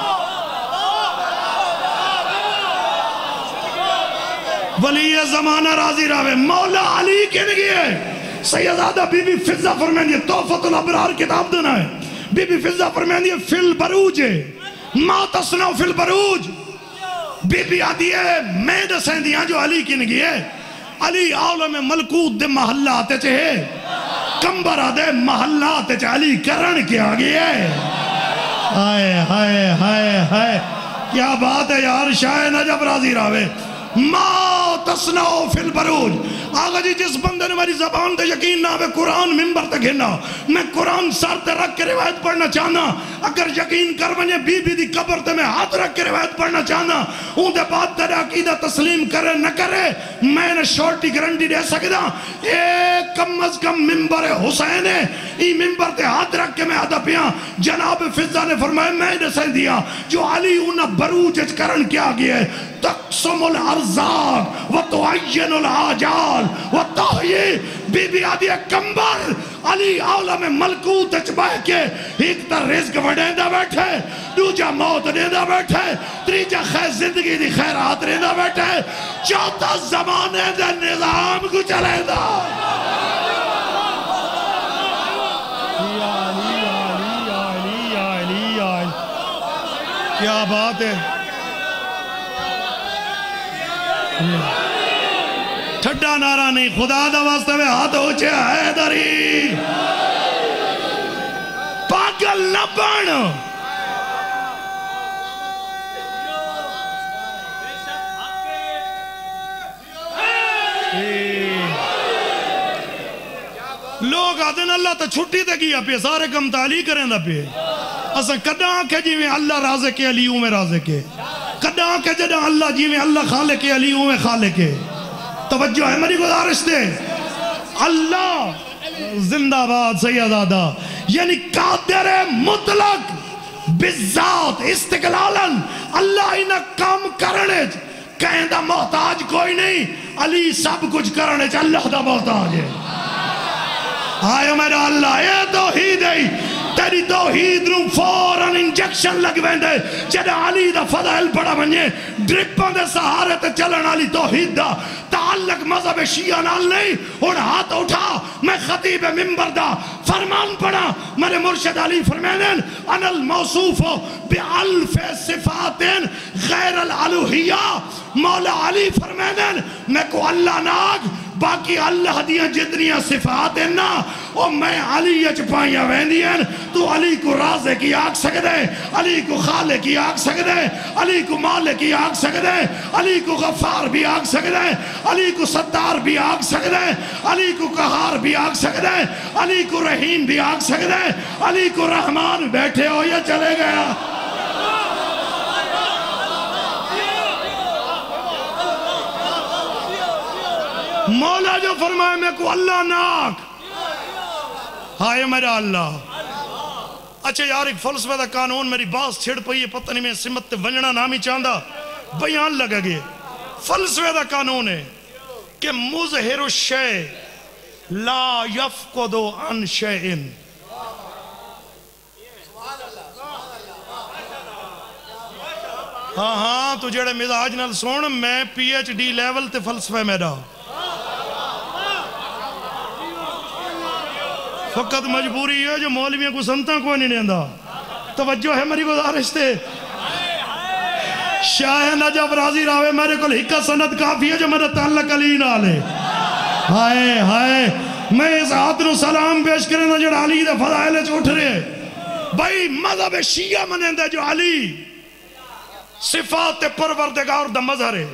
A: ولی زمانہ راضی راوے مولا علی کن گئے سیدادہ بی بی فضہ فرمائیں دیئے تحفۃ الابرار کتاب دینا ہے بی بی فضہ فرمائیں دیئے فی البروج ما تصنع فی البروج بی بی آدھی ہے میں دسیں دیاں جو علی کن گئے علی عالم ملکوت دے محلہ آتے چھے کمبر آدھے محلہ آتے چھے علی کرن کیا گئے ہائے ہائے ہائے ہائے کیا بات ہے یار شاہ نجب راضی راوے ما تصنع فی البروج آگا جی جس بندے نے میری زبان تے یقین نہ میں قرآن ممبر تے گھنا میں قرآن سار تے رکھ کے روایت پڑھنا چاہنا اگر یقین کر بنیے بی بی دی قبر تے میں ہاتھ رکھ کے روایت پڑھنا چاہنا ان دے بعد تیرے عقیدہ تسلیم کرے نہ کرے میں نے شورٹی گرنٹی دے سکتا ایک کم از کم ممبر حسین ہے ای ممبر تے ہاتھ رکھ کے میں آدھا پیاں جناب فضہ نے فرمائے میں نے سہ دیا جو علی انہ بروج کرن کیا گیا ہے تقسم الارزاق وتعین العاجال وتحیی بی بی آدھی کمبر علی عالم ملکوت چبہ کے ایک تا رزق وڈیندہ بیٹھے دوجہ موت دیندہ بیٹھے تریجہ خیر زندگی دی خیرات دیندہ بیٹھے چوتھا زمانے دے نظام کو چلیندہ کیا بات ہے ٹھڈا نعرہ نہیں خدا دا واسطے میں ہاتھ ہوچے حیدری پاگل نہ بن لوگ آتے ہیں اللہ تا چھٹی تے کیا پہ سارے کم تعلیق کریں دا پہ اسا کداں کہ جی میں اللہ رازق ہے علیوں میں رازق ہے کداں کہ جداں اللہ جی میں اللہ خالق ہے علیوں میں خالق ہے توجہ ہے میری گزارش دے اللہ زندہ باد سیدادہ یعنی قادر مطلق بالذات استقلالاً اللہ انہ کام کرنے کہیں دا محتاج کوئی نہیں علی سب کچھ کرنے اللہ دا محتاج ہے آئے میرا اللہ اے توحید ہے تیری توحید نو فوراً انجیکشن لگ ویندے جدہ علی دا فضائل پڑا بنجے ڈرپاں دے سہارے تے چلن علی توحید دا تعلق مذہب شیعہ نال نہیں اور ہاتھ اٹھا میں خطیب منبر دا فرمان پڑا میرے مرشد علی فرمینن انا الموصوف بعلف صفات غیر الالوہیہ مولا علی فرمینن میں کو اللہ ناگ باقی اللہ دیاں جتنیاں صفات ہیں نا اور میں علی چپائیاں ویندیاں تو علی کو رازے کی آگ سکدے علی کو خالق کی آگ سکدے علی کو مالک کی آگ سکدے علی کو غفار بھی آگ سکدے علی کو ستار بھی آگ سکدے علی کو قہار بھی آگ سکدے علی کو رحیم بھی آگ سکدے علی کو رحمان بیٹھے ہو یا چلے گیا مولا جو فرمائے میں کو اللہ ناک ہائے میرا اللہ اچھا یار ایک فلسفہ دا قانون میری باس چھڑ پئی ہے پتہ نہیں میں سمت ونجنا نامی چاندہ بیان لگا گئے فلسفہ دا قانون ہے کہ مظہر الشے لا یفقد عن شیئن ہاں تو جڑے مزاج نال سون میں پی ایچ ڈی لیول تے فلسفہ میرا فقط مجبوری ہے جو مولویوں کو سنتا کوئی نہیں دیندہ توجہ ہے میری گزارش تے شاہ نجب راضی راوے میرے کو ہکا سند کافی ہے جو میرا تعلق علی نالے ہائے ہائے میں اس ہاتھ نو سلام پیش کریں جو علی دے فضائلے چھوٹ رہے بھائی مذہب شیعہ منیں دے جو علی صفات پروردگار دا مظہر ہے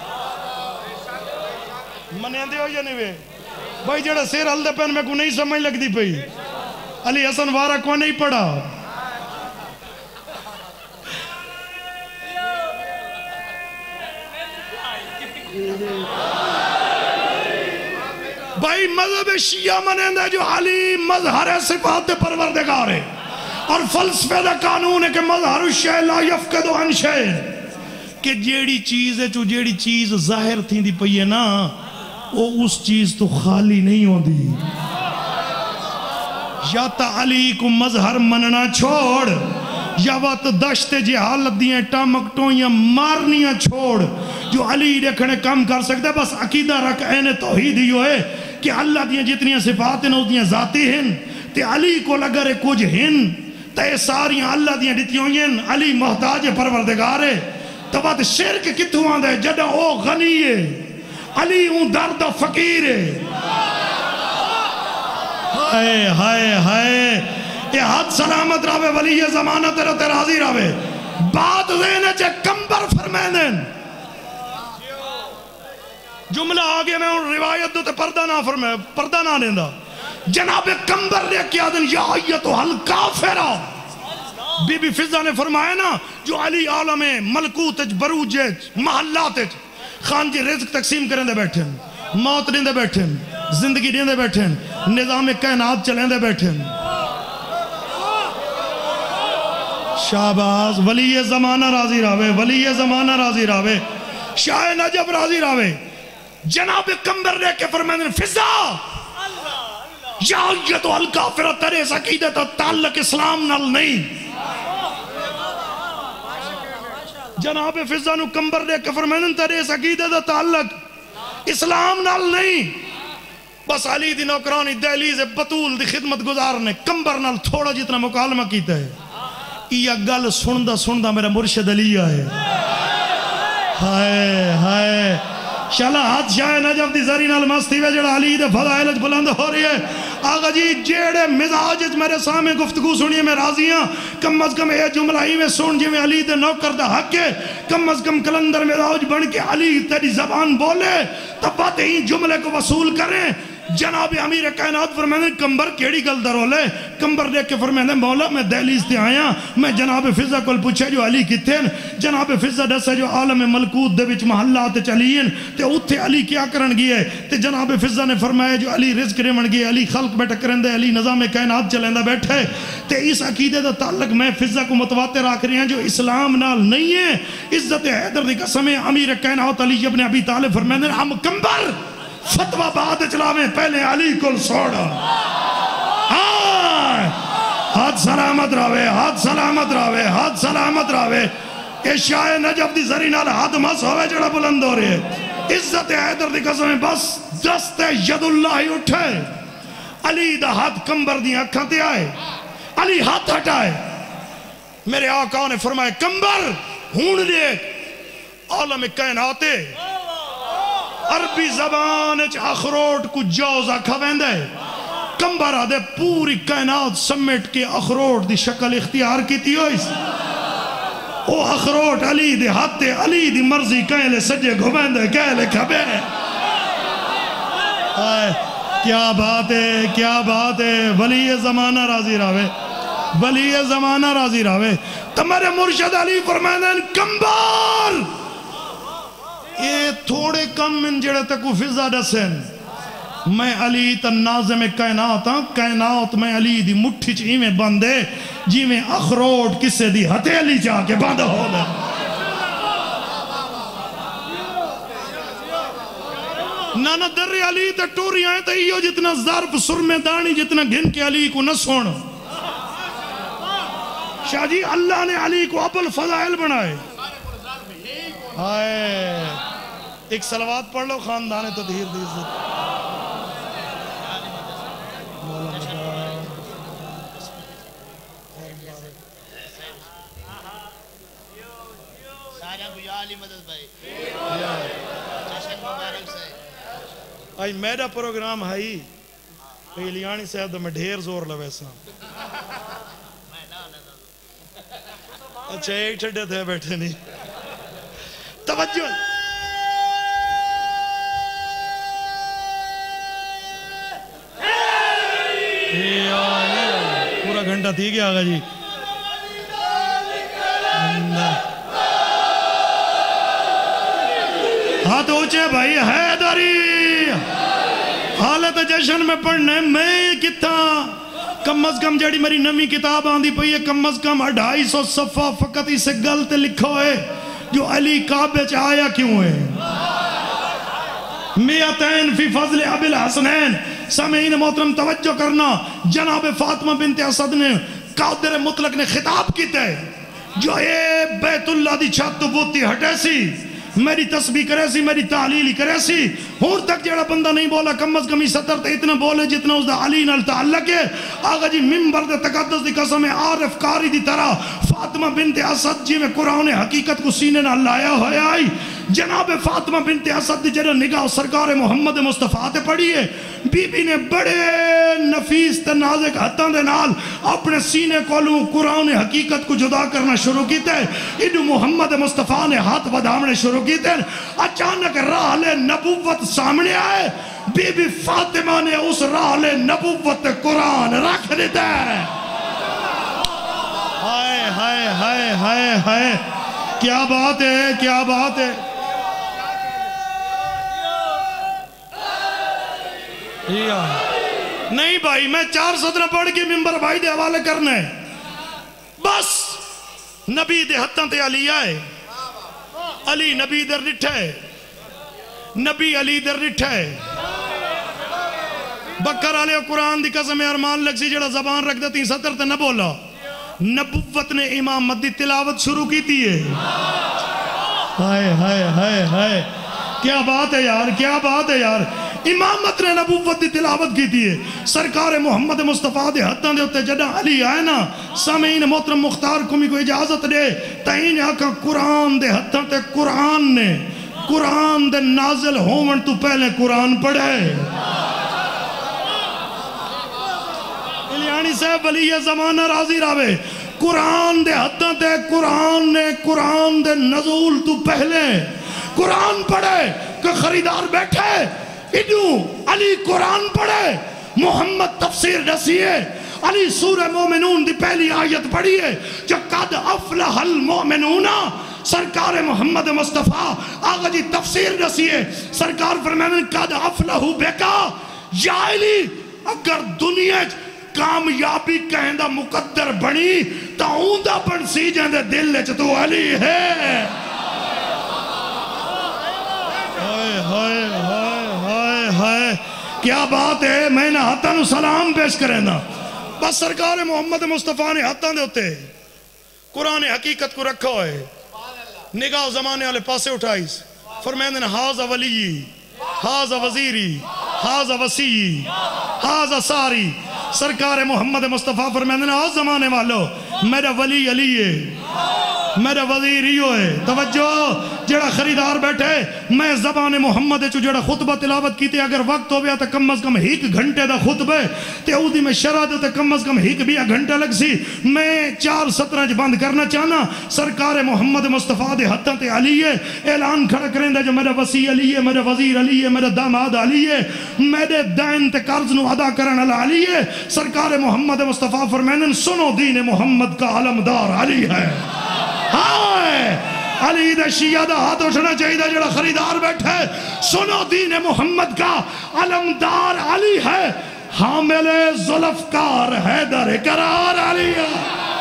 A: منیں دے ہو یا نہیں وے بھائی جڑا سیر حل دے پہن میں کو نہیں سمجھ لگ دی پئی علی حسن وارہ کو نہیں پڑھا بھائی مذہب شیعہ منیندہ جو علی مظہر صفات پروردگار ہے، اور فلسفے دا قانون ہے کہ مظہر الشیء لا یفقد عن شیء، کہ جیڑی چیز ہے جو جیڑی چیز ظاہر تھی دی پئی ہے نا وہ اس چیز تو خالی نہیں ہوندی. یا تا علی کو مظہر مننا چھوڑ، یا وقت دشت جہالت دیاں ٹامکٹوں یا مارنیاں چھوڑ. جو علی دیکھنے کام کر سکتا ہے بس عقیدہ رکھ این توحید ہی ہوئے کہ اللہ دیاں جتنیاں صفات ہیں اس دیاں ذاتی ہیں تے علی کو لگر کچھ ہیں تے ساریاں اللہ دیاں دیتیوں ہیں. علی محتاج پروردگار ہے تو بات شرک کتوں آندہ ہے جدہ او غنی ہے، علی اون درد فقیر ہے. ہائے ہائے ہائے یہ حد سلامت راوے ولی یہ زمانہ تیرا تیرازی راوے بات دینے چے کمبر فرمائیں دیں. جملہ آگے میں ان روایت دو تے پردہ نہ فرمائے، پردہ نہ دیندہ. جناب کمبر لے کیا دن یا ایتو حل کافرہ. بی بی فضہ نے فرمایا نا جو علی عالم ملکوت بروج محلات خان جی رزق تقسیم کریں دے بیٹھیں، موت دیں دے بیٹھیں، زندگی دیں دے بیٹھیں، نظام کائنات چلیں دے بیٹھیں. شاباز ولی زمانہ راضی راوے، ولی زمانہ راضی راوے، شاہ نجف راضی راوے. جناب کمبر لے کے فرمائیں فضہ یا ایتو حل کافرہ ترے عقیدت تعلق اسلام نال نہیں. جناب فضہ نو کمبر لے کے فرمائن تیرے عقیدت تعلق اسلام نال نہیں. بس علی دی نوکرانی دہلیز بطول دی خدمت گزار نے کمبر نال تھوڑا جتنا مکالمہ کیتا ہے. یہ گل سندہ سندہ میرا مرشد علی آئے. ہائے ہائے شالا ہاتھ شاہ نجف دی زری نال مستی وے جڑا علی دے فضائلج بلند ہو رہی ہے. آقا جی جیڑے مزاجج میرے سامنے گفتگو سنیے میں راضی ہاں. کم از کم اے جملہ ہی میں سن جی میں علی دے نوکر دا حق ہے. کم از کم کلندر مزاج بن کے علی تیری زبان بولے تب بات ہی جملے کو وصول کریں. جناب امیر کائنات فرمائیں کمبر کیڑی گل درولے. کمبر دیکھ کے فرمائیں مولا میں دہلیز تے آیا. میں جناب فضہ کو پوچھے جو علی کتے ہیں. جناب فضہ دسے جو عالم ملکوت دے وچ محلات چلی ہیں تے اتھے علی کیا کرن گئے. تے جناب فضہ نے فرمایا جو علی رزق رمن گئے، علی خلق بیٹھا کرن دے، علی نظام کائنات چلیں دے بیٹھے. تے اس عقیدے دا تعلق میں فضہ کو متواتر آکھ رہے ہیں جو اسلام نال نہیں ہے. عزت حیدر دی قسم امیر کائنات علی ابن ابی طالب فرمائیں ہم کمبر فتوہ بعد چلاویں پہلے علی کل سوڑا. ہاتھ سلامت راوے، ہاتھ سلامت راوے، ہاتھ سلامت راوے. اے شاہ نجف دی زری نال ہاتھ مس ہوئے جڑا بلند ہو رہے ہیں. عزت حیدر دی قسم بس دست ید اللہ ہی اٹھے. علی دا ہاتھ کمبر دی اکھاں تے آئے. علی ہاتھ ہٹائے. میرے آقا نے فرمائے کمبر ہون دیکھ عالم کائناتے عربی زبان اخروٹ کو جوزہ کھویندے. کمبر آدھے پوری کائنات سمیٹ کے اخروٹ دی شکل اختیار کی تھی ہوئی. او اخروٹ علی دی ہاتھے علی دی مرضی کہلے سجے گھویندے کہلے کھبے. کیا بات ہے، کیا بات ہے. ولی زمانہ راضی راوے، ولی زمانہ راضی راوے. تمہارے مرشد علی فرمائیں کمبر یہ تھوڑے کم من جڑے تکو فضہ دسیں. میں علی تا ناظم کائنات ہاں. کائنات میں علی دی مٹھی چی میں بندے جی میں اخروٹ کسے دی ہتے علی جا کے بندہ ہو دے. نانا در علی تا ٹوری آئے تا یہ جتنا ظرف سر میں دانی جتنا گھن کے علی کو نہ سوڑ. شاہ جی اللہ نے علی کو ابو الفضائل بنائے. آئے ایک صلوات پڑھ لو خاندان تطہیر دی عزت. آئی میرا پروگرام ہے پیلیانی صاحب میں ڈھیر زور لویسا. اچھا ایک چھڑے تھے بیٹھے نہیں. توجہ پورا گھنٹہ تھی گیا آگا جی. ہاتھ اونچے بھائی حیدری حالت جشن میں پڑھنا ہے میں کتا کم از کم جڑی میری نمی کتاب آندھی پئی ہے کم از کم 250 صفحہ فقط اسے گلت لکھو ہے جو علی کعبے چ آیا کیوں ہے 200 فی فضل ابی الحسنین سامعین محترم توجہ کرنا جناب فاطمہ بنت اسد نے قادر مطلق نے خطاب کیتا ہے جو اے بیت اللہ دی چھت بوتی ہٹے سی میری تسبیح کرے سی میری تعلیلی کرے سی ہون تک جڑا بندہ نہیں بولا کم از کم سطر تے اتنا بولے جتنا اس دا علی نال تعلق ہے آگا جی ممبر دے تقدس دی قسم عارف کاری دی طرح فاطمہ بنت اسد جی میں قرآن حقیقت کو سینے نہ لایا ہویا آئی جناب فاطمہ بنت اسد دی جڑا نگاہ سرکار محمد مصطفیٰ تے پڑھی ہے بی بی نے بڑے نفیس تے نازک ہتھاں دے نال اپنے سینے کولوں قرآن حقیقت کو جدا کرنا شروع کیتے ادو محمد مصطفیٰ نے ہاتھ بدھامنے شروع کیتے اچانک راہ نبوت سامنے آئے بی بی فاطمہ نے اس راہ نبوت قرآن رکھ دیتا ہے ہائے ہائے ہائے ہائے ہائے کیا بات ہے کیا بات ہے نہیں بھائی میں 4 سطرہ پڑھ کے ممبر بھائی دے حوالے کرنا ہے بس نبی دے ہتھاں تے علی آئے علی نبی در رٹھا ہے نبی علی در رٹھا ہے بکر علیہ قرآن دی قسم ارمان لگ سی جڑا زبان رکھ دیتی سطر تے نہ بولا نبوت نے امامت دی تلاوت شروع کی تھی ہے ہائے ہائے ہائے ہائے کیا بات ہے یار کیا بات ہے یار امامت نے نبوت دی تلاوت کی تھی ہے سرکار محمد مصطفیٰ دے ہتھاں دے ہوتے جڑا علی آئے نا سامعین محترم مختار کمی کو اجازت دے تائین آکا قرآن دے ہتھاں تے قرآن نے قرآن دے نازل ہومن تو پہلے قرآن پڑھے الیانی صاحب ولی زمانہ راضی راوے قرآن دے ہتھاں تے قرآن نے قرآن دے نزول تو پہلے قرآن پڑھے کہ خریدار بیٹھے ادو علی قرآن پڑھے محمد تفسیر رسیے علی سورہ مومنون دی پہلی آیت پڑھیے جو قد افلح المومنون سرکار محمد مصطفیٰ آگا جی تفسیر رسیے سرکار فرمائیں قد افلحو بیکا یا علی اگر دنیا کامیابی کہندہ مقدر بنی تا اوندہ بن سی جاندے دل لے تو علی ہے ہائے ہائے ہائے ہائے کیا بات ہے میں نے ہاتھاں نو سلام پیش کریں نا بس سرکار محمد مصطفیٰ نے ہاتھاں دے ہوتے قرآن حقیقت کو رکھا ہے نگاہ زمانے والے پاسے اٹھائیس فرمائیں نے حاضر ولی حاضر وزیری حاضر وسیعی حاضر ساری سرکار محمد مصطفیٰ فرمائیں نے آج زمانے والو میرا ولی علی ہے میرا وزیر ہی ہوئے توجہ جڑا خریدار بیٹھے میں زبان محمد چو جڑا خطبہ تلاوت کی تے اگر وقت ہو گیا تا کم از کم 1 گھنٹے دا خطبے تے او دی میں شرح دے تے کم از کم 1 گھنٹہ لگ سی میں 4 سطرہ بند کرنا چاہنا سرکار محمد مصطفیٰ دے ہتھاں تے علی ہے اعلان کھڑا کریں دا جو میرا وسیع علی ہے میرا وزیر علی ہے میرا داماد علی ہے میرے دین تے قرض نو ادا کرن علی ہے سرکار محمد مصطفیٰ فرمائن سنو دین محمد کا علمدار علی ہے ہائے علی دے شیعہ دا ہاتھ اٹھنا چاہیے دا جڑا خریدار بیٹھے سنو دین محمد کا علمدار علی ہے حامل ذوالفقار حیدر قرار علی ہے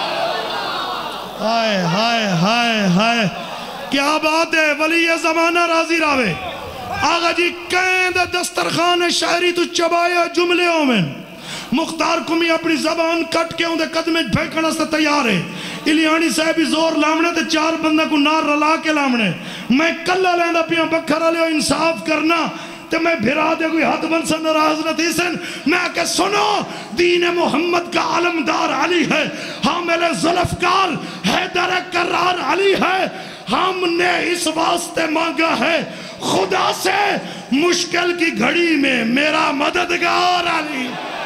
A: ہائے ہائے ہائے ہائے کیا بات ہے ولی زمانہ راضی راوے آگا جی کہیں دے دسترخان شاعری تو چبایا جملے میں مختار کمی اپنی زبان کٹ کے اندھے قدمیں پھینکنا سے تیار ہے الیانی صاحبی زور لامنے تے 4 بندہ کو نار رلا کے لامنے میں کلہ لیندہ پیاں بکھر علیہ انصاف کرنا تے میں بھرا دے کوئی ہاتھ بن سے نراز نہ تیسن میں کہ سنو دین محمد کا علمدار علی ہے حامل ذوالفقار حیدر قرار علی ہے ہم نے اس واسطے مانگا ہے خدا سے مشکل کی گھڑی میں میرا مددگار علی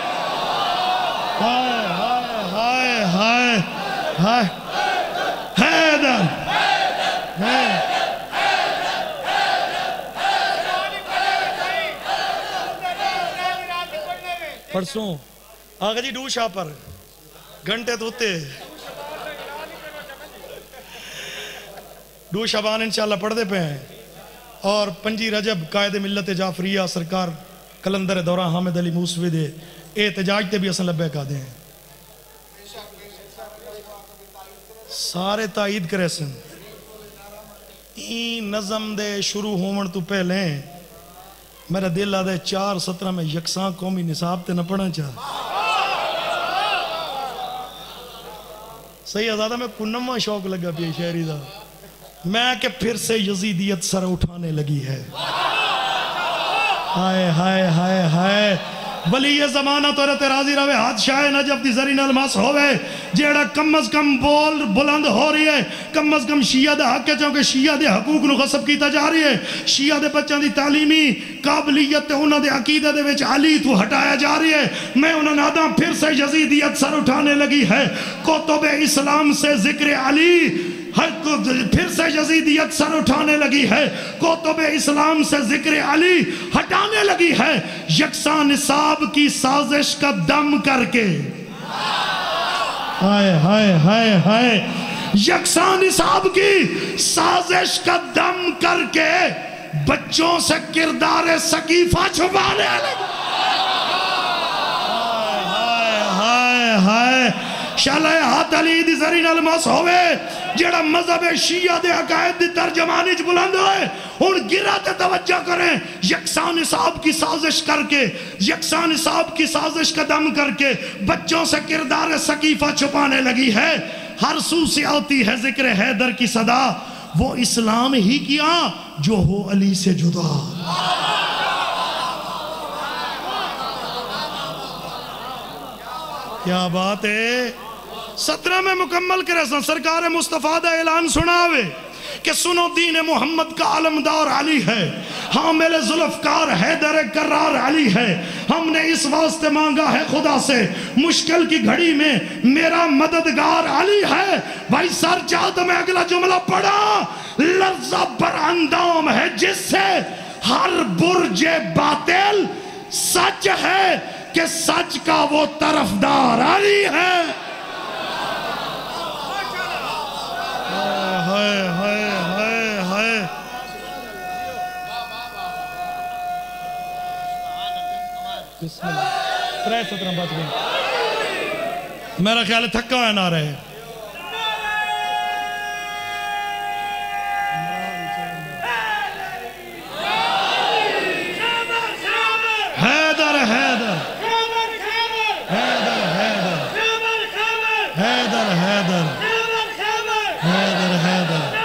A: ہائے ہائے ہائے ہائے حیدر پرسوں آگا جی ڈو شاہ پر گھنٹے توتے ڈو شابان انشاءاللہ پڑھ دے پہ ہیں اور 5 رجب قائد ملت جعفریہ سرکار کلندر دورہ حامد علی موسوی دے احتجاج تے بھی اصلا لبے کا دیں سارے تائید کرے سن این نظم دے شروع ہومن تو پہلے میرا دل آدھے 4:17 میں یکساں قومی نصاب تے نہ پڑھنا چاہ صحیح آزادہ میں کنمہ شوق لگا پی شہری دا میں کہ پھر سے یزیدیت سر اٹھانے لگی ہے ہائے ہائے ہائے ہائے ولی یہ زمانہ تو رہتے راضی رہے ہاتھ شاہ نجف دی زرین الماس ہوئے جیڑا کم از کم بول بلند ہو رہی ہے کم از کم شیعہ دے حق کے چونکہ شیعہ دے حقوق نو غصب کیتا جا رہی ہے شیعہ دے بچوں دی تعلیمی قابلیت انہوں دے عقیدہ دے وچ علی تو ہٹایا جا رہی ہے میں انہوں نے آدھا پھر سے یزیدیت سر اٹھانے لگی ہے کتب اسلام سے ذکر علی پھر سے یزیدیت سر اٹھانے لگی ہے کتب اسلام سے ذکر علی ہٹانے لگی ہے یکساں نصاب کی سازش کا دم کر کے ہائے ہائے ہائے ہائے یکساں نصاب کی سازش کا دم کر کے بچوں سے کردار سقیفہ چھپانے لگی ہائے ہائے ہائے شالہ ہاتھ علی دی زرین الماس ہوئے جیڑا مذہب شیعہ دے عقائد دی ترجمانی چ بلند ہوئے ان گرہ تے توجہ کریں یکساں نصاب کی سازش کر کے یکساں نصاب کی سازش کا دم کر کے بچوں سے کردار سقیفہ چھپانے لگی ہے ہر سو سے آتی ہے ذکر حیدر کی صدا وہ اسلام ہی کیا جو ہو علی سے جدا کیا بات ہے 17 میں مکمل کرے سرکار مصطفیٰ دا اعلان سناوے کہ سنو دین محمد کا علمدار علی ہے حامل ذوالفقار حیدر کرار علی ہے ہم نے اس واسطے مانگا ہے خدا سے مشکل کی گھڑی میں میرا مددگار علی ہے بھائی سر چاہتا میں اگلا جملہ پڑھا لفظہ بر اندام ہے جس سے ہر برج باطل سچ ہے کہ سچ کا وہ طرفدار علی ہے ہائے ہائے ہائے ہائے بسم اللہ 3:17 بچ گئے میرا خیال ہے تھکا ہے نہ رہے حیدر حیدر حیدر حیدر حیدر حیدر حیدر حیدر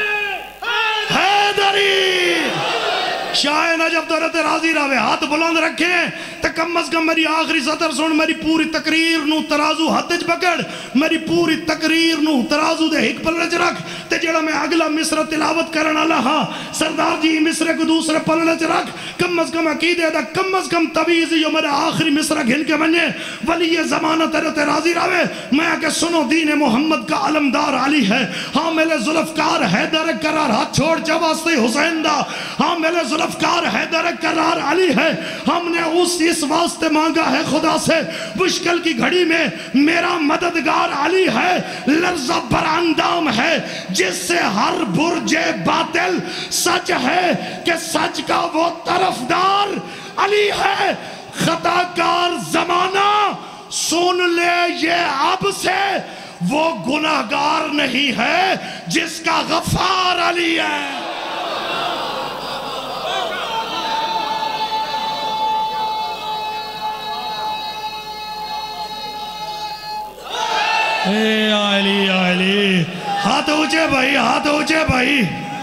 A: حیدری شاہ نجف دورت راضی رہے ہاتھ بلند رکھیں تو کم از کم میری آخری سطر سن میری پوری تقریر نو ترازو ہتھ پکڑ میری پوری تقریر نو ترازو دے ہک پلڑ چ رکھ تے جڑا میں اگلا مصر تلاوت کرنا لہا سردار جی مصر کو دوسرے پلڑ چ رکھ کم از کم عقیدے دا کم از کم تویز جو میرا آخری مصر گھن کے بنے ولی زمانہ ترتے راضی رہے میں کہ سنو دین محمد کا علمدار علی ہے حامل ذوالفقار حیدر کرار ہاتھ چھوڑ جواستے حسین دا حامل ذوالفقار حیدر کرار علی ہے ہم نے اس واسطے مانگا ہے خدا سے مشکل کی گھڑی میں میرا مددگار علی ہے لرزہ بر اندام ہے جس سے ہر برج باطل سچ ہے کہ سچ کا وہ طرفدار علی ہے خطا کار زمانہ سن لے یہ اب سے وہ گناہگار نہیں ہے جس کا غفار علی ہے اے علی علی ہاتھ اونچے بھائی ہاتھ اونچے بھائی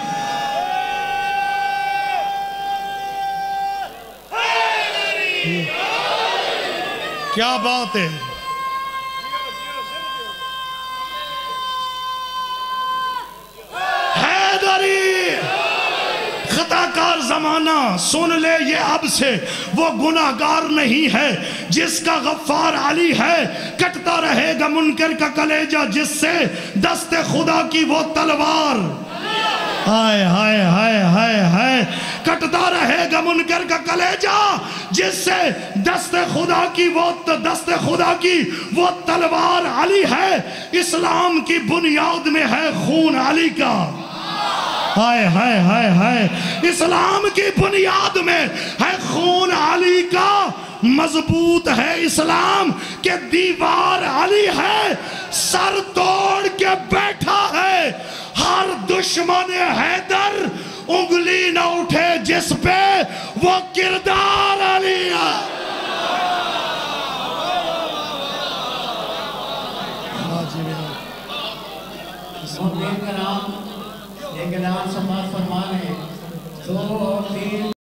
A: کیا بات ہے حیدری خطا کار زمانہ سن لے یہ اب سے وہ گناہگار نہیں ہے جس کا غفار علی ہے کٹتا رہے گا منکر کا کلیجہ جس سے دست خدا کی وہ تلوار ہائے ہائے ہائے ہائے ہائے کٹتا رہے گا منکر کا کلیجہ جس سے دست خدا کی وہ تلوار علی ہے اسلام کی بنیاد میں ہے خون علی کا ہائے ہائے ہائے ہائے، اسلام کی بنیاد میں ہے خون علی کا، مضبوط ہے اسلام کہ دیوار علی ہے، سر توڑ کے بیٹھا ہے، ہر دشمن حیدر انگلی نہ اٹھے جس پہ، وہ کردار علی ہے۔
C: ایک اعلان سماعت فرما لیں، 2 اور 3